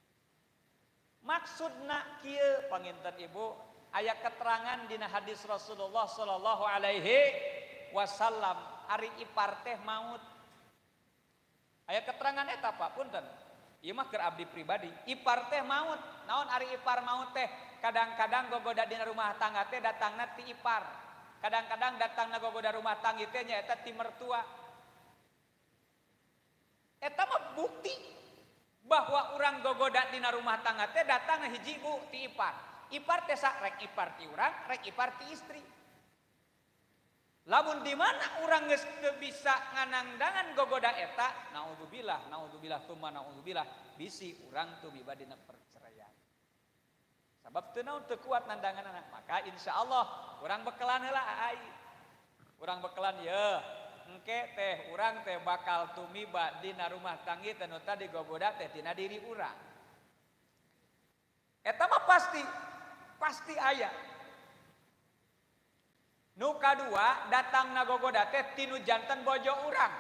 Maksudna kieu panginten ibu aya keterangan dina hadis Rasulullah sallallahu alaihi wasallam ari ipar teh maut. Aya keterangan eta Pak punten. Ieu mah keur abdi pribadi. Ipar teh maut. Naon ari ipar maut teh? Kadang-kadang gogoda dina rumah tangga teh datangna ti ipar. Kadang-kadang datangna gogoda rumah tangga teh nyaeta ti mertua. Eta mah bukti bahwa orang gogoda dina rumah tangga teh datang hiji bu ti ipar. Ipar teh sak rek ipar ti urang, rek ipar ti istri. Lamun di mana urang geus teu bisa nganangdangan gogoda eta, naudzubillah, naudzubillah tsumma naudzubillah, bisi urang teu miba dina perceraian. Sabab teu naon teu kuat nandanganna, maka insyaallah urang bekelan heula ai. Urang bekelan yeuh engke teh urang teh bakal tumiba dina rumah tangga teh nu tadi gogoda teh tina diri urang. Eta mah pasti pasti aya. Nu kadua datangna gogoda teh tinu janten bojo urang.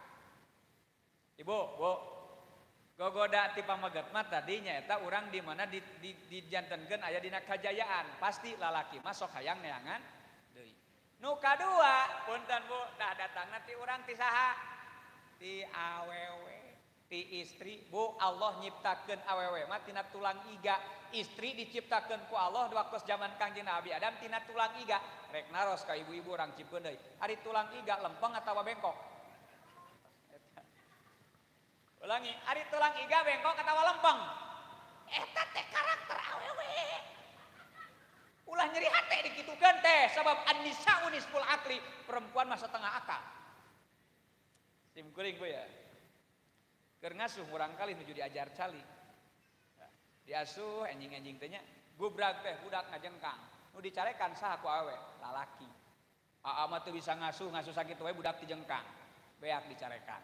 Ibu, Bu. Gogoda ti pameget mah tadi nyaeta urang di mana di, di, dijantenkeun aya dina kajayaan. Pasti lalaki mah sok hayang neangan deui. Nu kadua, punten Bu, dah datangna ti urang ti saha? Ti awewe, ti istri. Bu, Allah nyiptakeun awewe mah tina tulang iga. Istri diciptakeun ku Allah waktu zaman Kangjeng Nabi Adam tina tulang iga. Rek naros ka ibu-ibu urang cipkeun deui. Ari tulang iga lempeng atawa bengkok? Ulangi, ari tulang iga bengkok atawa lempeng? Eta teh karakter awewe. Ulah nyeri hate dikitukeun teh sabab an-nisa'u nisful akli, perempuan mah setengah akal. Sim kuring Bu ya. Keur ngasuh urang kali nuju diajar cali. diasuh anjing-anjing teh nya gubrag teh budak ngajengkang nu dicarekan saha ku awewe lalaki aa mah teu bisa ngasuh ngasuh sakitu we budak dijengkang beak dicarekan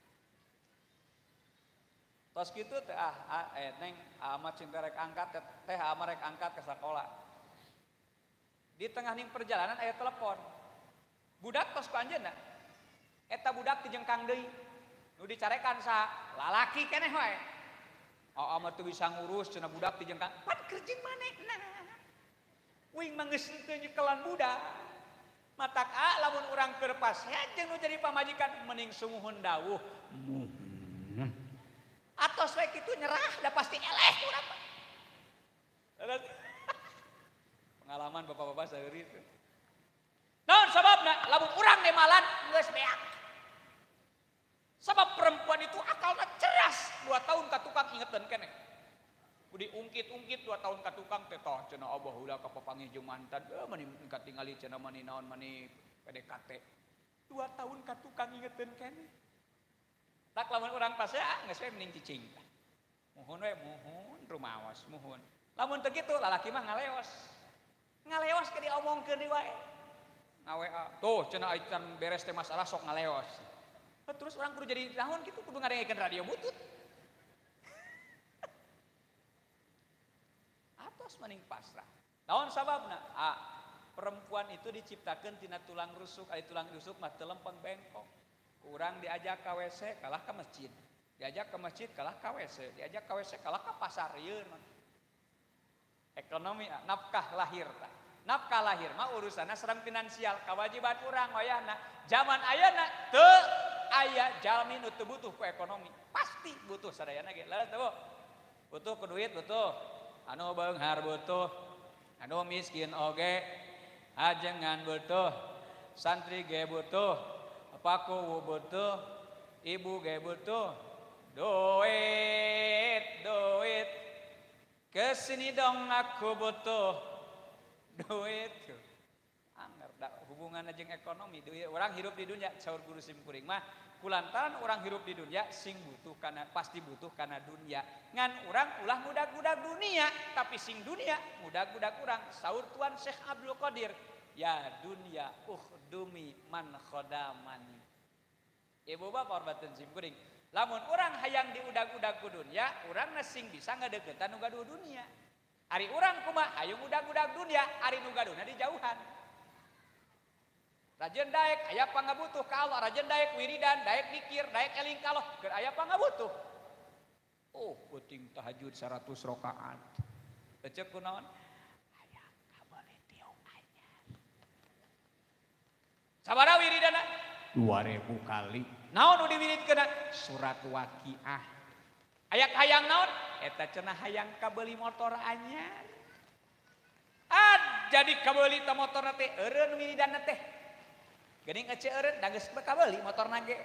tos kitu teh ah eh neng amat cinta rek angkat teh amat rek angkat ke sekolah di tengah ning perjalanan aya telepon budak tos ku anjeunna eta budak dijengkang deui nu dicarekan saha lalaki keneh wae aa mah teu bisa ngurus cenah budak dijengkang pan kerjing manehna wing mah geus teu nyekelan budak matak a lamun urang keur pasehat jeung nu jadi pamajikan mending sumuhun dawuh atos we kitu nyerah da pasti eleh urang mah pengalaman bapak-bapak saeurit naon sababna lamun urang nemalan geus beak sabab perempuan itu akalna cerdas dua tahun ka tukang ingetan keneh ku diungkit-ungkit dua tahun ka tukang teh toh cenah abah ulah ka papanggih jeung mantan eh mani katingali cenah mani naon mani P D K T dua tahun ka tukang ingetan keneh tak lamun urang pas ya geus we mending cicing muhun we muhun rumaos muhun lamun teu kitu lalaki mah ngaleos ngaleos ke diomongkeun deui wae ngawe tuh cenah aitan beres teh masalah sok ngaleos terus orang kudu jadi naon gitu kudu ngadengkeun radio butut atos mending pasrah naon sababna ah perempuan itu diciptakeun tina tulang rusuk ari tulang rusuk mah teu lempeng bengkok urang diajak ka W C kalah ka masjid diajak ke masjid kalah ka W C diajak ka W C kalah ka pasar ieu ekonomi nafkah lahir ta nafkah lahir mah urusanna sareng finansial kewajiban urang wayahna zaman ayeuna teu aya jalmi nu teu butuh ku ekonomi pasti butuh sadayana ge laras teu butuh ku duit butuh anu beunghar butuh anu miskin oge ajengan butuh santri ge butuh pakuwu butuh ibu ge butuh duit duit kesini dong aku butuh duit anggar da hubunganna jeung ekonomi duit orang hirup di dunia saur guru sim kuring mah kulantaran orang hirup di dunia sing butuh kana pasti butuh kana dunia ngan urang ulah budak-budak dunia tapi sing dunia budak-budak urang saur tuan Syekh Abdul Qadir ya dunia ukhdumi man khodamani ibu bapak horbateun sim kuring lamun urang hayang diudag-udag ku dunia urang sing bisa ngadeuketan nu gaduh dunia ari urang kumaha aya udag-udag dunia ari nu gaduhna di jauhan rajin daek aya pangabutuh ka Allah rajin daek wiridan daek dikir daek eling ka Allah keur aya pangabutuh oh puting tahajud seratus rakaat ecek kunaon aya kabale tiung anyar sabaraha wiridana dua ribu kali naon nu diwiridkeun surat waqiah aya hayang naon eta cenah hayang kabeli motor anyar ah jadi kabeli ta motorna teh eureun wiridanna teh geuning ece eureun da geus kabeli motorna ge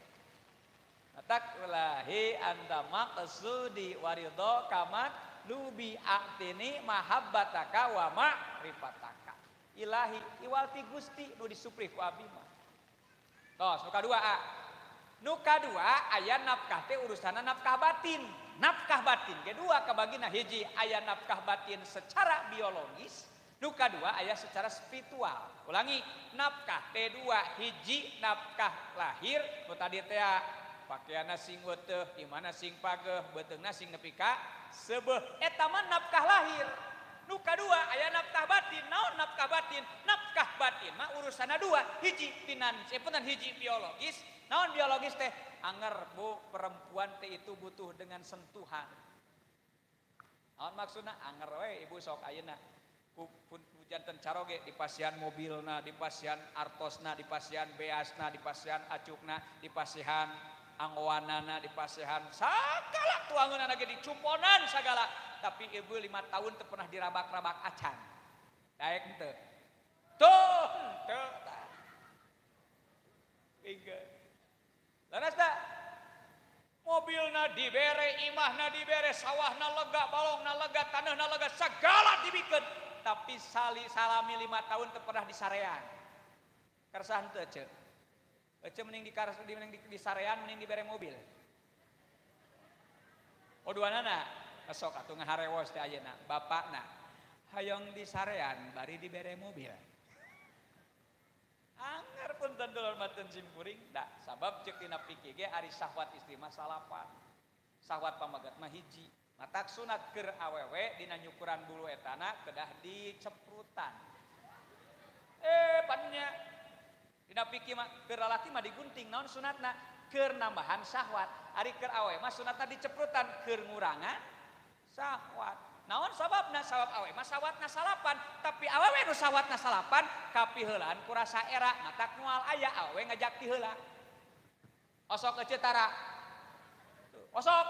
Atakullahi anta maqsudi waridho kamat lubi aktini mahabbataka wa ma'rifataka ilahi iwalti gusti nu disupri ku abdi mah tos nu kadua a nu kadua aya nafkah teh urusanna nafkah batin nafkah batin kedua kabagina hiji aya nafkah batin secara biologis nu kadua aya secara spiritual ulangi nafkah teh dua hiji nafkah lahir nu tadi teh pakaianna sing weuteuh imana sing pageuh beuteungna sing nepi ka seubeuh eta mah nafkah lahir nu kadua aya nafkah batin naon nafkah batin nafkah batin mah urusanna dua hiji finansial punten hiji biologis naon biologis teh anger bu perempuan teh itu butuh dengan sentuhan naon maksudna anger we ibu sok ayeuna ku janten caroge di pasian mobilna di pasian artosna di pasian beasna di pasian acukna di pasian anggoanana di pasian sagala tuangeunna ge dicumponan sagala tapi ibu lima tahun teu pernah dirabak-rabak acan daek henteu tuh henteu tah inget laras tah mobilna dibere imahna dibere sawahna lega balongna lega tanahna lega sagala dibikeun tapi sali salami lima tahun teu pernah disarean keresahan teu ceuk ece mending di karas mending di, di sarean mending dibere mobil oh duanana Esok atuh ngaharewos teh ayeuna bapakna hayong di sarean bari dibere mobil. Angger punten dulur maten simkuring da sabab ceuk dina fikih ge ari syahwat istri mah salapan. Syahwat pamagat mah hiji. Matak sunat keur awewe dina nyukuran bulu etana kedah diceprutan. Eh pannya dina fikih mah keur lalaki mah digunting naon sunatna keur nambahan syahwat. Ari keur awewe mah sunatna diceprutan keur ngurangan syahwat. Naon sababna? Sabab awewe mah syahwatna salapan, tapi awewe nu syahwatna salapan kapiheulaan ku rasa era matak moal aya awewe ngajak ti heula. Osok ke Cetara. Osok.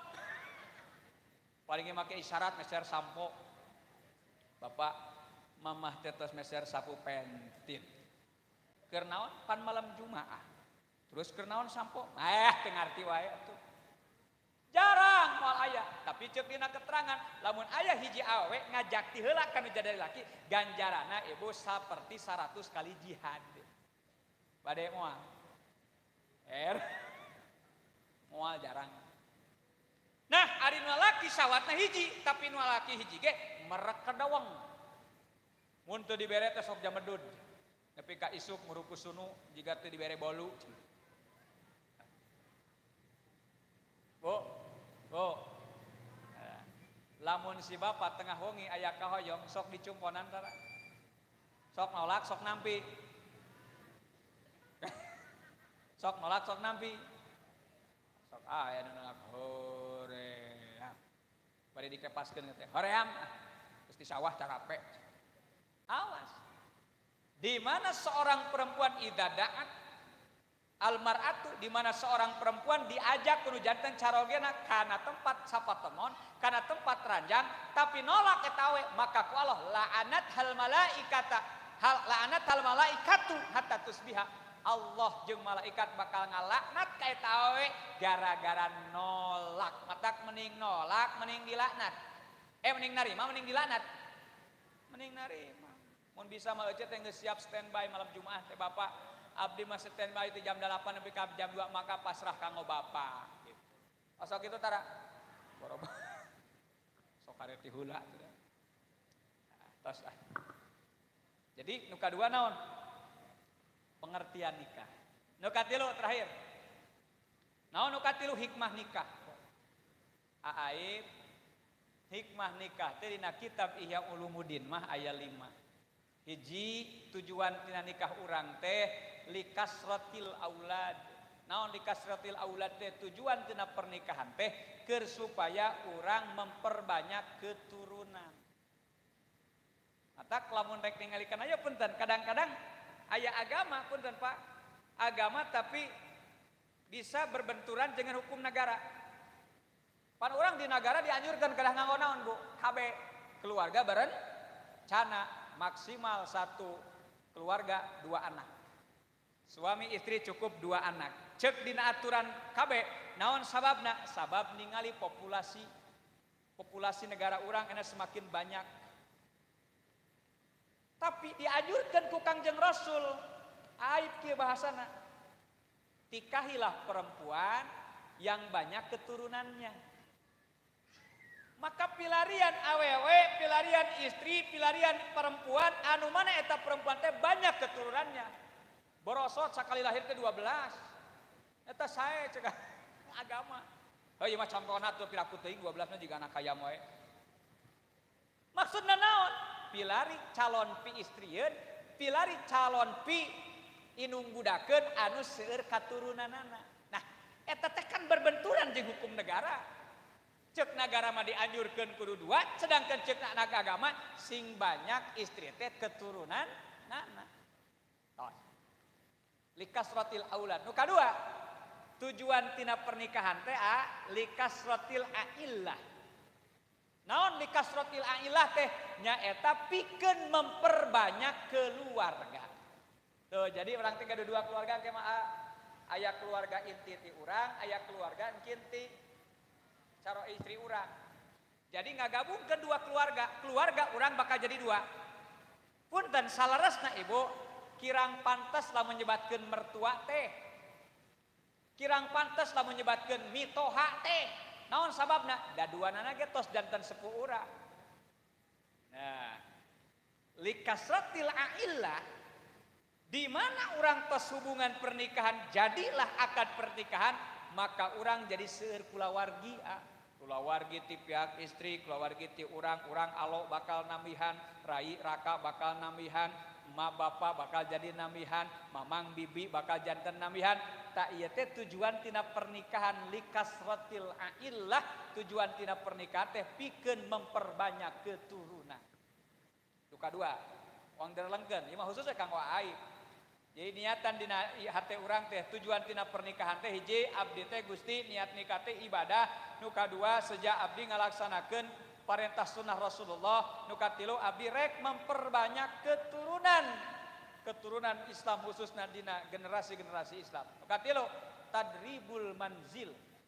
Paling make isyarat meser sampo. Bapak mamah tetes meser sapu pentil. Keur naon? Pan malam Jumaah. Terus keur naon sampo? Eh teu ngarti wae atuh. Jarang moal aya, tapi ceuk dina keterangan lamun aya hiji awewe ngajak ti heula kana jadari laki, ganjarana ibu saperti seratus kali jihad. Bade moal. Er. Moal jarang. Nah, ari nu laki sawatna hiji, tapi nu laki hiji ge merek kedaweng. Mun teu dibere teh sok jamedud. Nepi ka isuk muruku sunu jiga teu dibere bolu. Bu, bu. Lamun si bapak tengah wengi aya kahoyong sok dicumponan tara. Sok nolak, sok nampi. Sok nolak, sok nampi. Sok aya nu nolak hoream. Bari dikepaskeun teh. Hoream. Terus di sawah carape. Awas. Di mana seorang perempuan idadaat almar'atu, di mana seorang perempuan diajak kudu janten carogena kana tempat sapatemon, kana tempat ranjang, tapi nolak eta we, maka ku Allah la'anat hal malaikata, hal la'anat hal malaikatu hatta tusbiha. Allah jeung malaikat bakal ngalaknat ka eta we gara-gara nolak. Matak mending nolak, mending dilaknat. Eh mending narima, mending dilaknat. Mending narima. Mun bisa mah ece teh geus siap standby malam Jumaah teh Bapak. Abdi mah standby ti jam delapan nepi ka jam dua maka pasrah kanggo Bapak gitu. Osok kitu tara. Boroba. Sok karek ti heula teh. Tos ah. Jadi nu kadua naon? Pengertian nikah. Nu katilu terakhir. Naon nu katilu hikmah nikah. Aib hikmah nikah teh dina kitab Ihya Ulumuddin mah aya lima. Hiji tujuan tina nikah urang teh likasratil aulad. Naon likasratil aulad teh tujuan tina pernikahan teh keur supaya urang memperbanyak keturunan. Matak lamun rek ningalikeun aya punten kadang-kadang aya agama punten Pak. Agama tapi bisa berbenturan dengan hukum negara. Pan urang di negara dianjurkeun kedah nganggo naon Bu? K B keluarga berencana. Maksimal satu keluarga dua anak. Suami istri cukup dua anak. Cek dina aturan K B, naon sababna? Sabab ningali populasi populasi negara urang ena semakin banyak. Tapi dianjurkan ku Kangjeng Rasul, aib kieu bahasana. Tikahilah perempuan yang banyak keturunannya. Maka pilarian awewe, pilarian istri, pilarian perempuan, anu mana eta perempuan teh banyak keturunannya. Borosot sakali lahir teh dua belas. Eta sae cegah agama. Heuh mah contohna tuh piraku teuing dua belas na jiga anak hayam we. Maksudna naon? Pilari calon pi istrieun, pilari calon pi inung budakeun anu seueur katurunanana. Nah, eta teh kan berbenturan jeung hukum negara. Cek negara mah dianjurkeun kudu dua, sedangkan cek anak agama sing banyak istri teh keturunan nana. Tos. Likasratil aulad. Nu kadua, tujuan tina pernikahan teh a likasratil aillah. Naon likasratil aillah teh nyaeta pikeun memperbanyak keluarga. Tuh, jadi orang teh gaduh dua keluarga ke mah aya keluarga inti ti urang, aya keluarga engkin ti caro istri urang. Jadi ngagabung kedua keluarga, keluarga urang bakal jadi dua. Punten salaresna ibu, kirang pantes lah menyebatkeun mertua teh. Kirang pantes lah menyebatkeun mitoha teh. naon sababna daduanana ge tos janten sepuh urang. Nah, likasratil a'illah di mana orang tos hubungan pernikahan jadilah akad pernikahan, maka orang jadi seueur kulawargi. Kulawargi ti pihak istri, kulawargi ti urang-urang alo bakal namihan, rai raka bakal namihan, ma bapa bakal jadi namihan, mamang bibi bakal janten namihan. Tak ieu teh tujuan tina pernikahan likasratil a'illah, tujuan tina pernikahan teh pikeun memperbanyak keturunan. Itu kadua, wang derlengkeun, ieu mah khususnya kanggo aib. Jadi niatan dina hate urang teh tujuan tina pernikahan teh hiji abdi teh Gusti niat nikah teh ibadah, nu kadua sejak abdi ngalaksanakeun perintah sunnah Rasulullah, nu katilu abdi rek memperbanyak keturunan keturunan Islam khususna dina generasi-generasi Islam. Nu katilu tadribul manzil.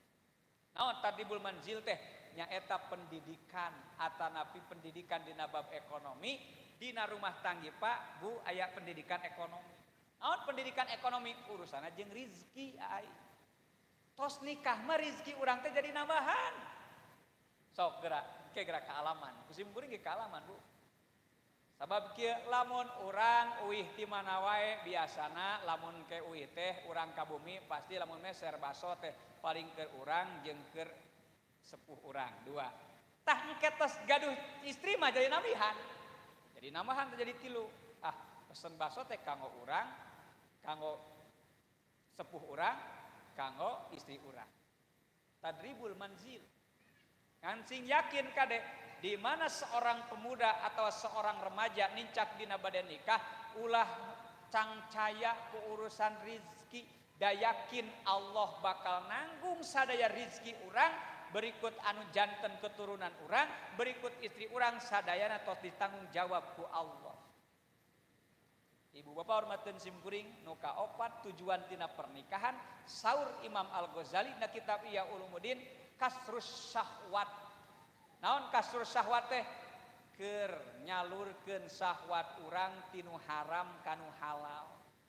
Naon tadribul manzil teh nyaeta pendidikan atanapi pendidikan dina bab ekonomi dina rumah tangga Pak Bu aya pendidikan ekonomi. Naon pendidikan ekonomi urusanna jeung rizki ai. Tos nikah mah rizki urang teh jadi nambahan. Sok gerak ke gerak ke alaman. Kusim kuring ge ke alaman Bu. Sabab kieu lamun urang uih ti mana wae biasana lamun ke uih teh urang ka bumi pasti lamun meser baso teh paling keur urang jeung keur sepuh urang dua. Tah engke tos gaduh istri mah jadi namihan. Jadi nambahan terjadi tilu. Ah, pesen baso teh kanggo urang, kanggo sepuh urang, kanggo istri urang. Tadribul manzil. Kan sing yakin kade di mana seorang pemuda atau seorang remaja nincak dina bade nikah ulah cangcaya ku urusan rizki, da yakin Allah bakal nanggung sadaya rizki urang, berikut anu janten keturunan urang, berikut istri urang sadayana tos ditanggung jawab ku Allah. Ibu bapak hormateun simkuring nu kaopat tujuan tina pernikahan saur Imam Al-Ghazali na kitab Ihya Ulumuddin kasrus syahwat. Naon kasrus syahwat teh? Keur nyalurkeun syahwat urang tinu haram kanu halal.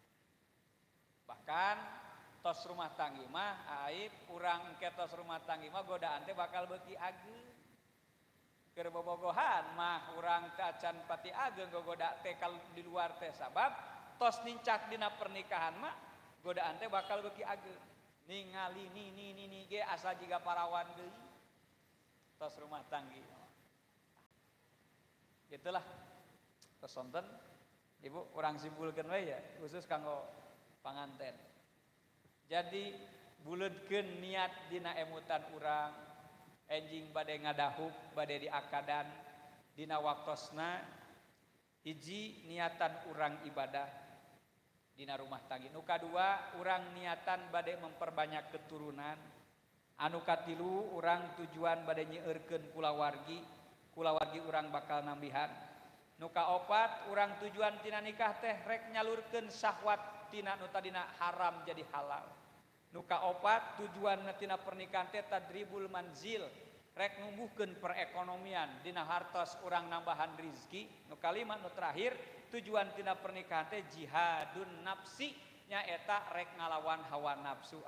Bahkan tos rumah tangga mah aib urang ke tos rumah tangga mah godaan teh bakal beuki ageung. Keur bobogohan mah urang teh acan pati ageung gogoda teh kalau di luar teh sabab tos nincak dina pernikahan mah godaan teh bakal beuki ageung. Ningali ni ni ni ni ge asa jiga parawan deui. Tos rumah tangga. Gitulah. Tos sonten Ibu urang simpulkeun we ya khusus kanggo panganten. Jadi buleudkeun niat dina emutan urang enjing bade ngadahup bade diakadan dina waktosna hiji niatan urang ibadah dina rumah tangga. Nu kadua urang niatan bade memperbanyak keturunan. Anu katilu urang tujuan bade nyeueurkeun kulawargi, kulawargi urang bakal nambihan. Nu kaopat urang tujuan tina nikah teh rek nyalurkeun syahwat tina nu tadina haram jadi halal. Nu kaopat tujuan tina pernikahan teh tadribul manzil, rek numbuhkeun perekonomian dina hartos urang nambahan rizki. Nu kalima nu terakhir tujuan tina pernikahan teh jihadun nafsi, nyaeta rek ngalawan hawa nafsu.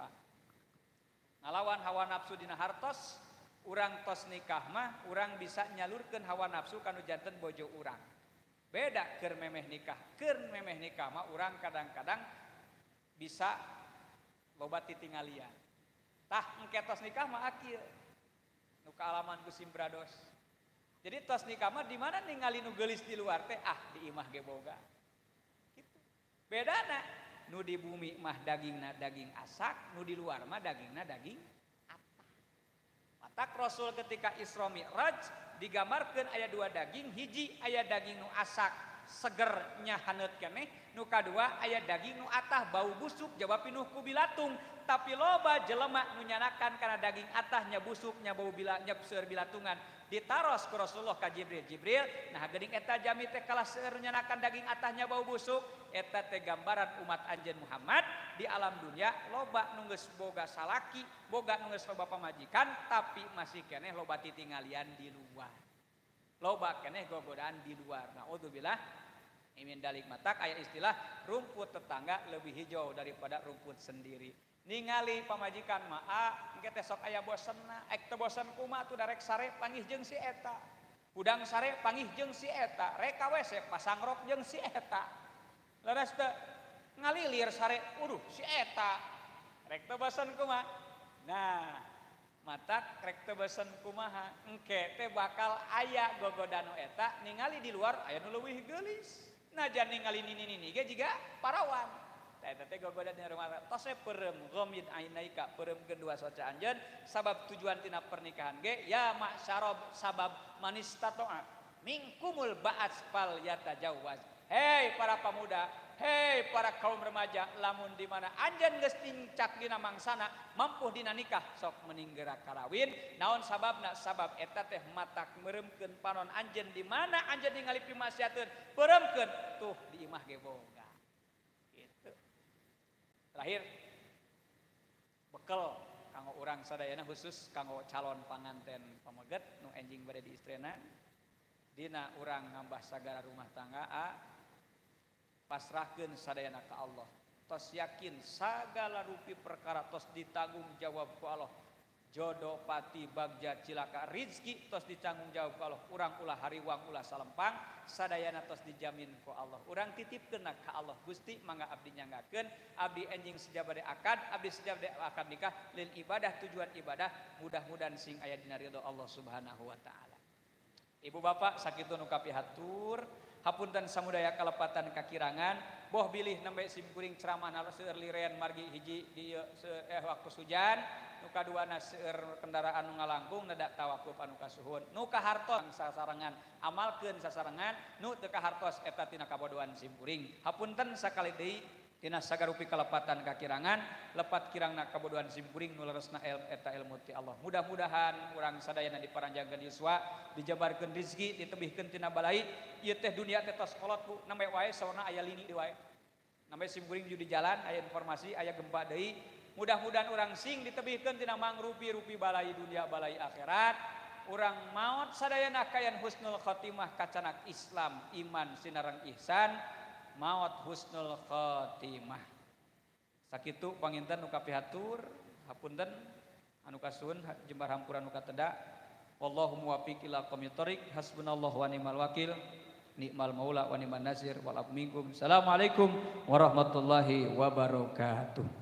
Ngalawan hawa nafsu dina hartos urang tos nikah mah urang bisa nyalurkeun hawa nafsu kanu janten bojo urang. Beda keur memeh nikah, keur memeh nikah mah urang kadang-kadang bisa loba titingalian. Tah engke tos nikah mah akieu. Nu kaalaman ku simbrados. Jadi tos nikah mah di mana ningali nu geulis di luar teh ah di imah ge boga. Gitu. Bedana nu di bumi mah dagingna daging asak, nu di luar mah dagingna daging apa. Matak Rasul ketika Isra Mi'raj digambarkeun aya dua daging, hiji aya daging nu asak segernya haneut keneh, nu kadua aya daging nu atah bau busuk jawab pinuh ku bilatung, tapi loba jelema nu nyanakan kana daging atah nya busuk nya bau bila nya seueur bilatungan ditaros ku Rasulullah ka Jibril. Jibril nah geuning eta jami teh kalah seueur nyanakan daging atah nya bau busuk, eta teh gambaran umat anjeun Muhammad di alam dunia loba nu geus boga salaki, boga nu geus loba pamajikan, tapi masih keneh loba titingalian di luar. Loba keneh gogodaan di luar. Naudzubillah min dalik matak aya istilah rumput tetangga lebih hijau daripada rumput sendiri. ningali pamajikan mah ah engke teh sok aya bosenna ek teu bosen kumaha tuh darek sare panggih jeung si eta udang sare panggih jeung si eta rek ka W C pasang rok jeung si eta leres teu ngalilir sare uduh si eta rek teu bosen kumaha nah matak rek teu bosen kumaha engke teh bakal aya gogodano eta ningali di luar aya nu leuwih geulis najan ningali nini-nini ge jiga parawan tah eta teh gogodan di rumah tos we peureum ghamid ainaika peureumkeun dua soca anjeun sabab tujuan tina pernikahan ge ya masyarab sabab manistatoa minkumul ba'as fal yatajawaz hei para pemuda hei para kaum remaja lamun di mana anjeun geus tincak dina mangsana mampu dina nikah sok mending geura karawin naon sababna sabab eta teh matak meureumkeun panon anjeun di mana anjeun ningali pimasiateun peureumkeun tuh di imah ge boga gitu. Terakhir bekel kanggo urang sadayana khusus kanggo calon panganten pameget nu enjing bade di istrena dina urang ngambah sagara rumah tangga a pasrahkeun sadayana ka Allah tos yakin sagala rupi perkara tos ditanggung jawab ku Allah jodoh pati bagja cilaka rizki tos ditanggung jawab ku Allah urang ulah hariwang ulah salempang sadayana tos dijamin ku Allah urang titipkeun ka Allah Gusti mangga abdi nyanggakeun abdi enjing sejabade akad abdi sejabade akad nikah lil ibadah tujuan ibadah mudah-mudahan sing aya dina ridho Allah Subhanahu wa taala. Ibu bapak sakitu nu kapihatur hapunten samudaya kalepatan kakirangan boh bilih nembe simkuring ceramah nala seueur lirean margi hiji di eh waktu hujan nu kaduana seueur kendaraan nu ngalangkung nada tawakuf anu kasuhun nu kahartos sasarengan amalkeun sasarengan nu teu kahartos eta tina kabodohan simkuring hapunten sakali deui tina sagarupi kalepatan kakirangan lepat kirangna kabodohan simkuring nu leresna ilmu eta ilmu ti Allah mudah-mudahan urang sadayana diparanjangkeun yuswa dijabarkeun rezeki ditebihkeun tina balai ieu teh dunia teh tos kolot Bu nambe wae saurna aya lini di wae nambe simkuring ju di jalan aya informasi aya gempa deui mudah-mudahan urang sing ditebihkeun tina mangrupi-rupi balai dunia balai akhirat urang maot sadayana kayan husnul khotimah kacanak Islam iman sinareng ihsan maot husnul khotimah sakitu panginten nu kapihatur hapunten anu kasuhun jembar hampuran nu kateda wallahu muwaffiq ila aqwamit thoriq hasbunallahu wa ni'mal wakil ni'mal maula wa ni'man nasir wal afu minkum assalamualaikum warahmatullahi wabarakatuh.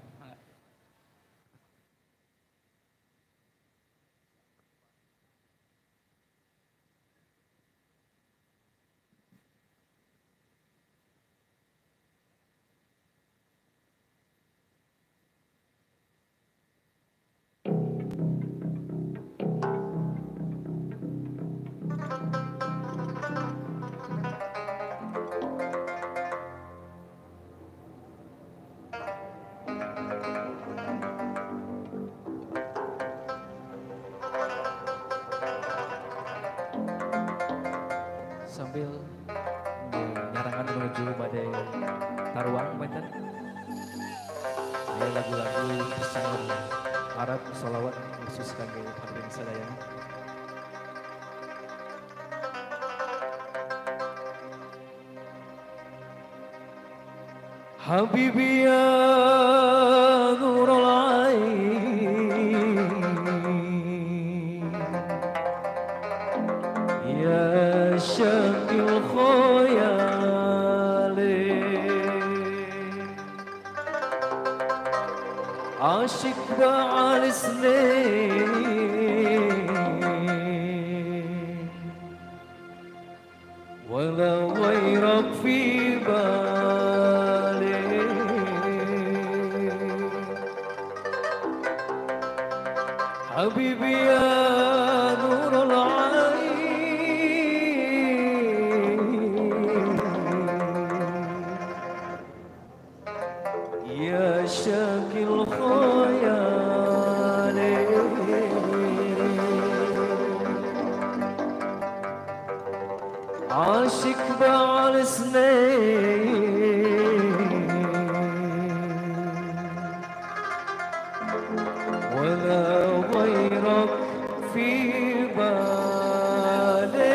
Sambil nyarangan menuju badai Taruang Banten ada lagu-lagu pesangon Arab salawat khusus kangge abdi sadayana Habibi ya nurul ain ya syakil khoyali asyik ba'al isnin wala ghairak fi bali Habibi ya nurul ain ya syakil khayali asyik ba'al isnin wala ghairak fi bali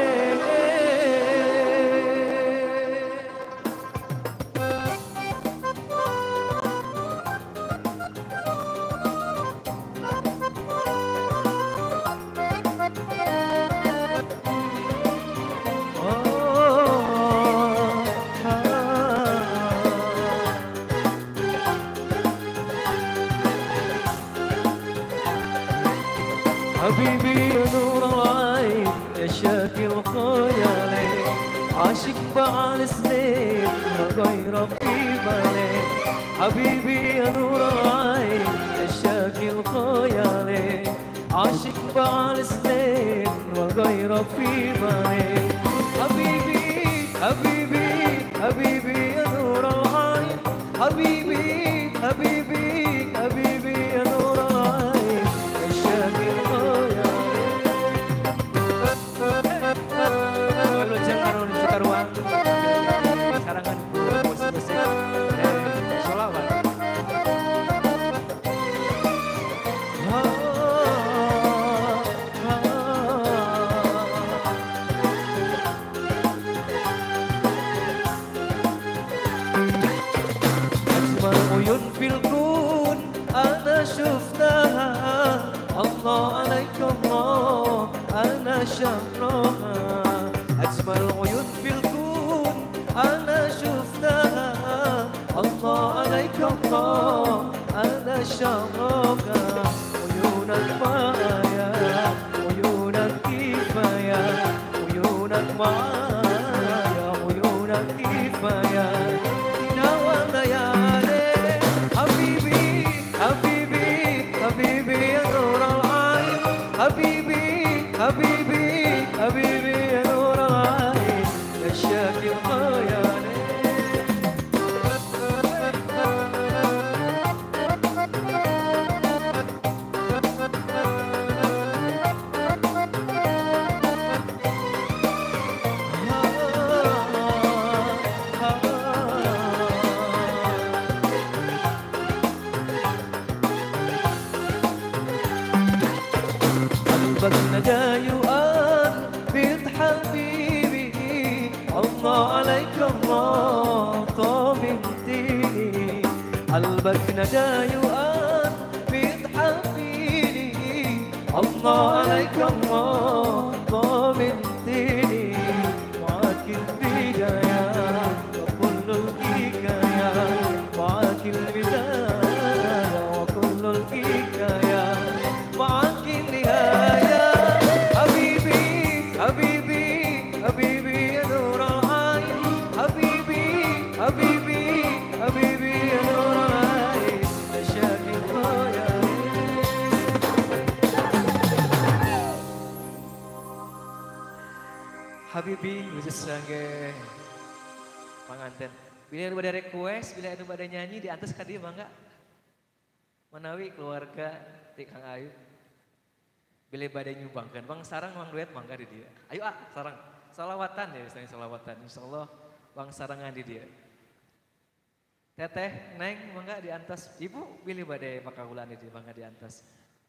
حبيبي يا نور العين يا شافي الخيال عاشق بعد سنين ما غيرك في بالي حبيبي يا نور العين يا شافي الخيال عاشق بعد سنين ما غيرك في بالي حبيبي حبيبي حبيبي يا نور العين حبيبي حبيبي حبيبي يا نور العين يا شافي الخيال Kalau jangan orang Cikaruang, sarangan musik-musik dari Solawat. أجمل عيون في الكون أنا شفتها الله عليك الله أنا شفرها أجمل عيون في الكون أنا شفتها الله عليك الله أنا شفرها عيونك معايا عيونك كفاية عيونك معايا عيونك كفاية نوى ليالي حبيبي حبيبي حبيبي يا نور العين حبيبي حبيبي حبيبي يا نور العين يا شافي الخيال قلبك نجا يؤان بنت حبيبي الله عليك الله طمنتني قلبك نجا يؤان بنت حبيبي الله عليك الله طمنتني معاك البداية وكل الحكاية معاك البداية وكل الحكاية معاك النهاية حبيبي حبيبي حبيبي يا نور العين حبيبي حبيبي حبيبي يا نور العين يا شافي الخيال Habibi, bisa sange panganten. Bila anu pada request, bila anu pada nyanyi di atas kadi mangga. Manawi keluarga ti Kang Ayu. Bila pada nyumbangkan, Bang Sarang Bang duet mangga di dia. Ayo ah, Sarang. Salawatan ya, misalnya salawatan. Insyaallah Bang Sarangan di dia. Teteh, Neng mangga di atas. Ibu pilih pada pakahulan di dia mangga di atas.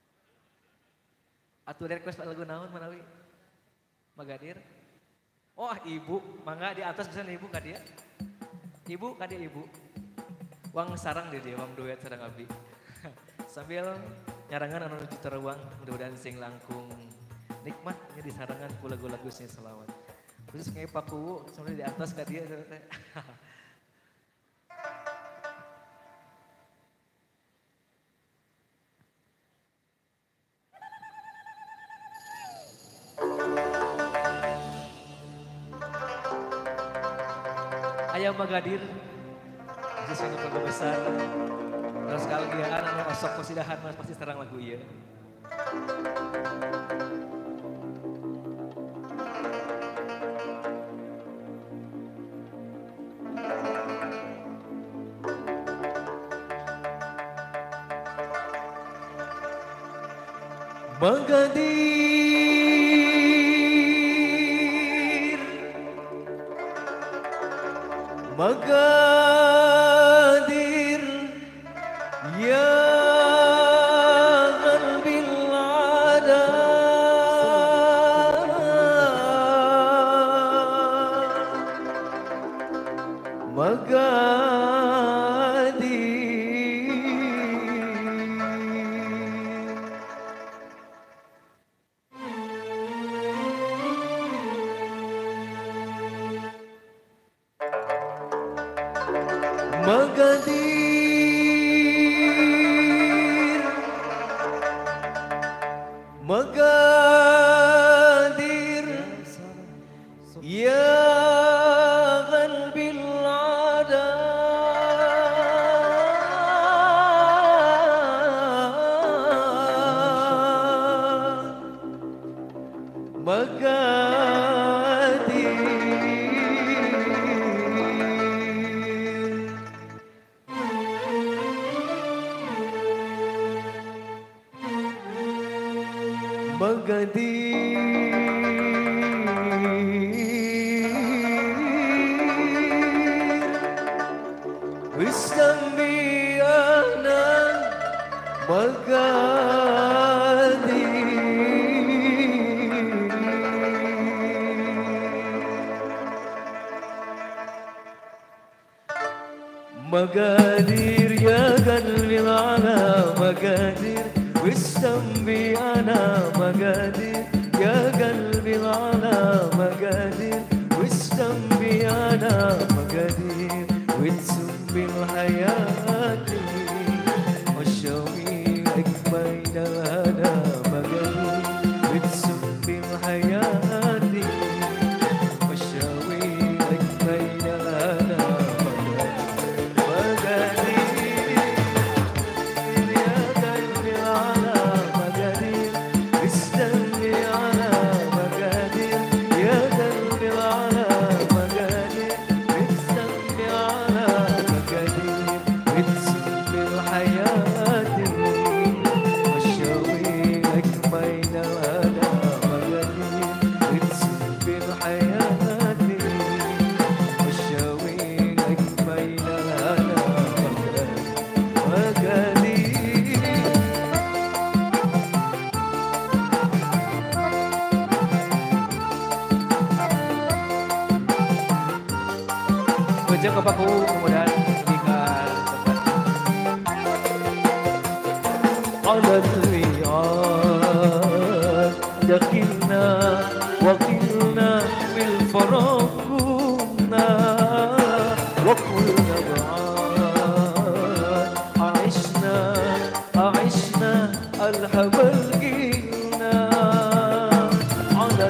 Atuh request lagu naon manawi? Magadir. Oh ibu, mangga di atas bisa ibu kak dia. Ibu kak dia ibu. Wang sarang dia dia, wang duet sarang abdi. Sambil nyarangan anu juta ruang, mudah-mudahan sing langkung nikmatnya di sarangan ku lagu-lagu sing selawat. Khusus ngai paku, sambil di atas kak dia. Ayam Magadir, sesuatu keluarga besar, terus kali dia anak masuk persidahan mas pasti serang lagu iya. Magadir Magadir ya qalbil ada Magadir مقادير يا قلب العدا مقادير واستنبي أنا مقادير يا قلبي على مقادير واستنبي أنا مقادير يا قلبي على مقادير واستنبي أنا مقادير وتسمي الحياة وشويك بين الهنا مقادير وتسمي الحياة وشويك بين الهنا Wajah Bapakku kemudian tinggal على الرياض دخلنا وقلنا بالفراق كنا وكلنا بعاد عشنا عشنا الهبل جينا على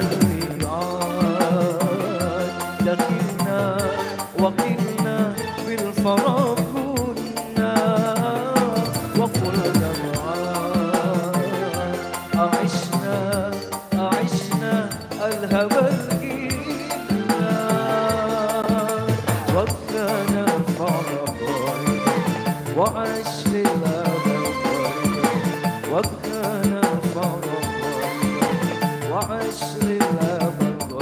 الرياض دخلنا وقلنا بالفراق كنا وقلنا معاد عشنا عشنا الهبل جينا وكان الفرق وعش للأبد وكان الفرق وعش للأبد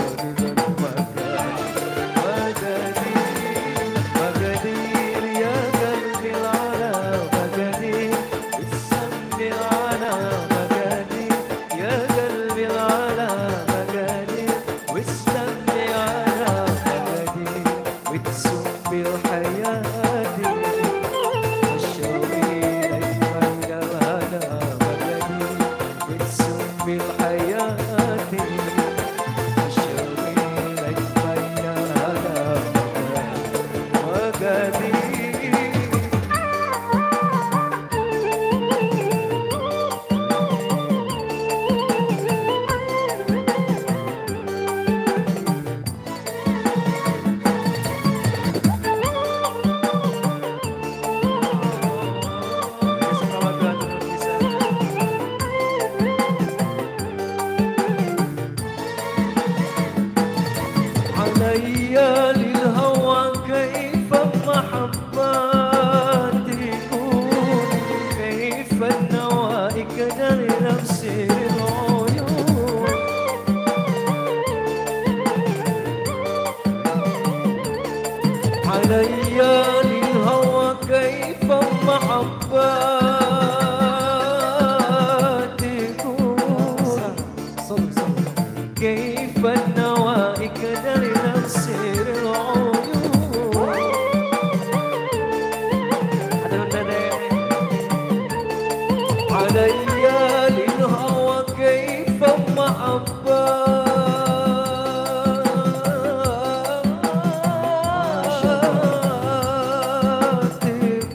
علي للهوى كيف محبات تكون كيف النوى كدر نفسر العيون علي للهوى كيف محبات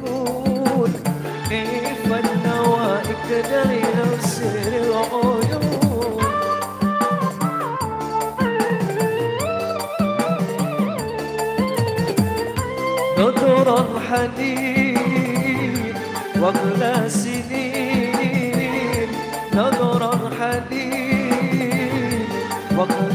كيف النوى كدر نفسر العيون حديد واغلى سنين نظر حديد واغلى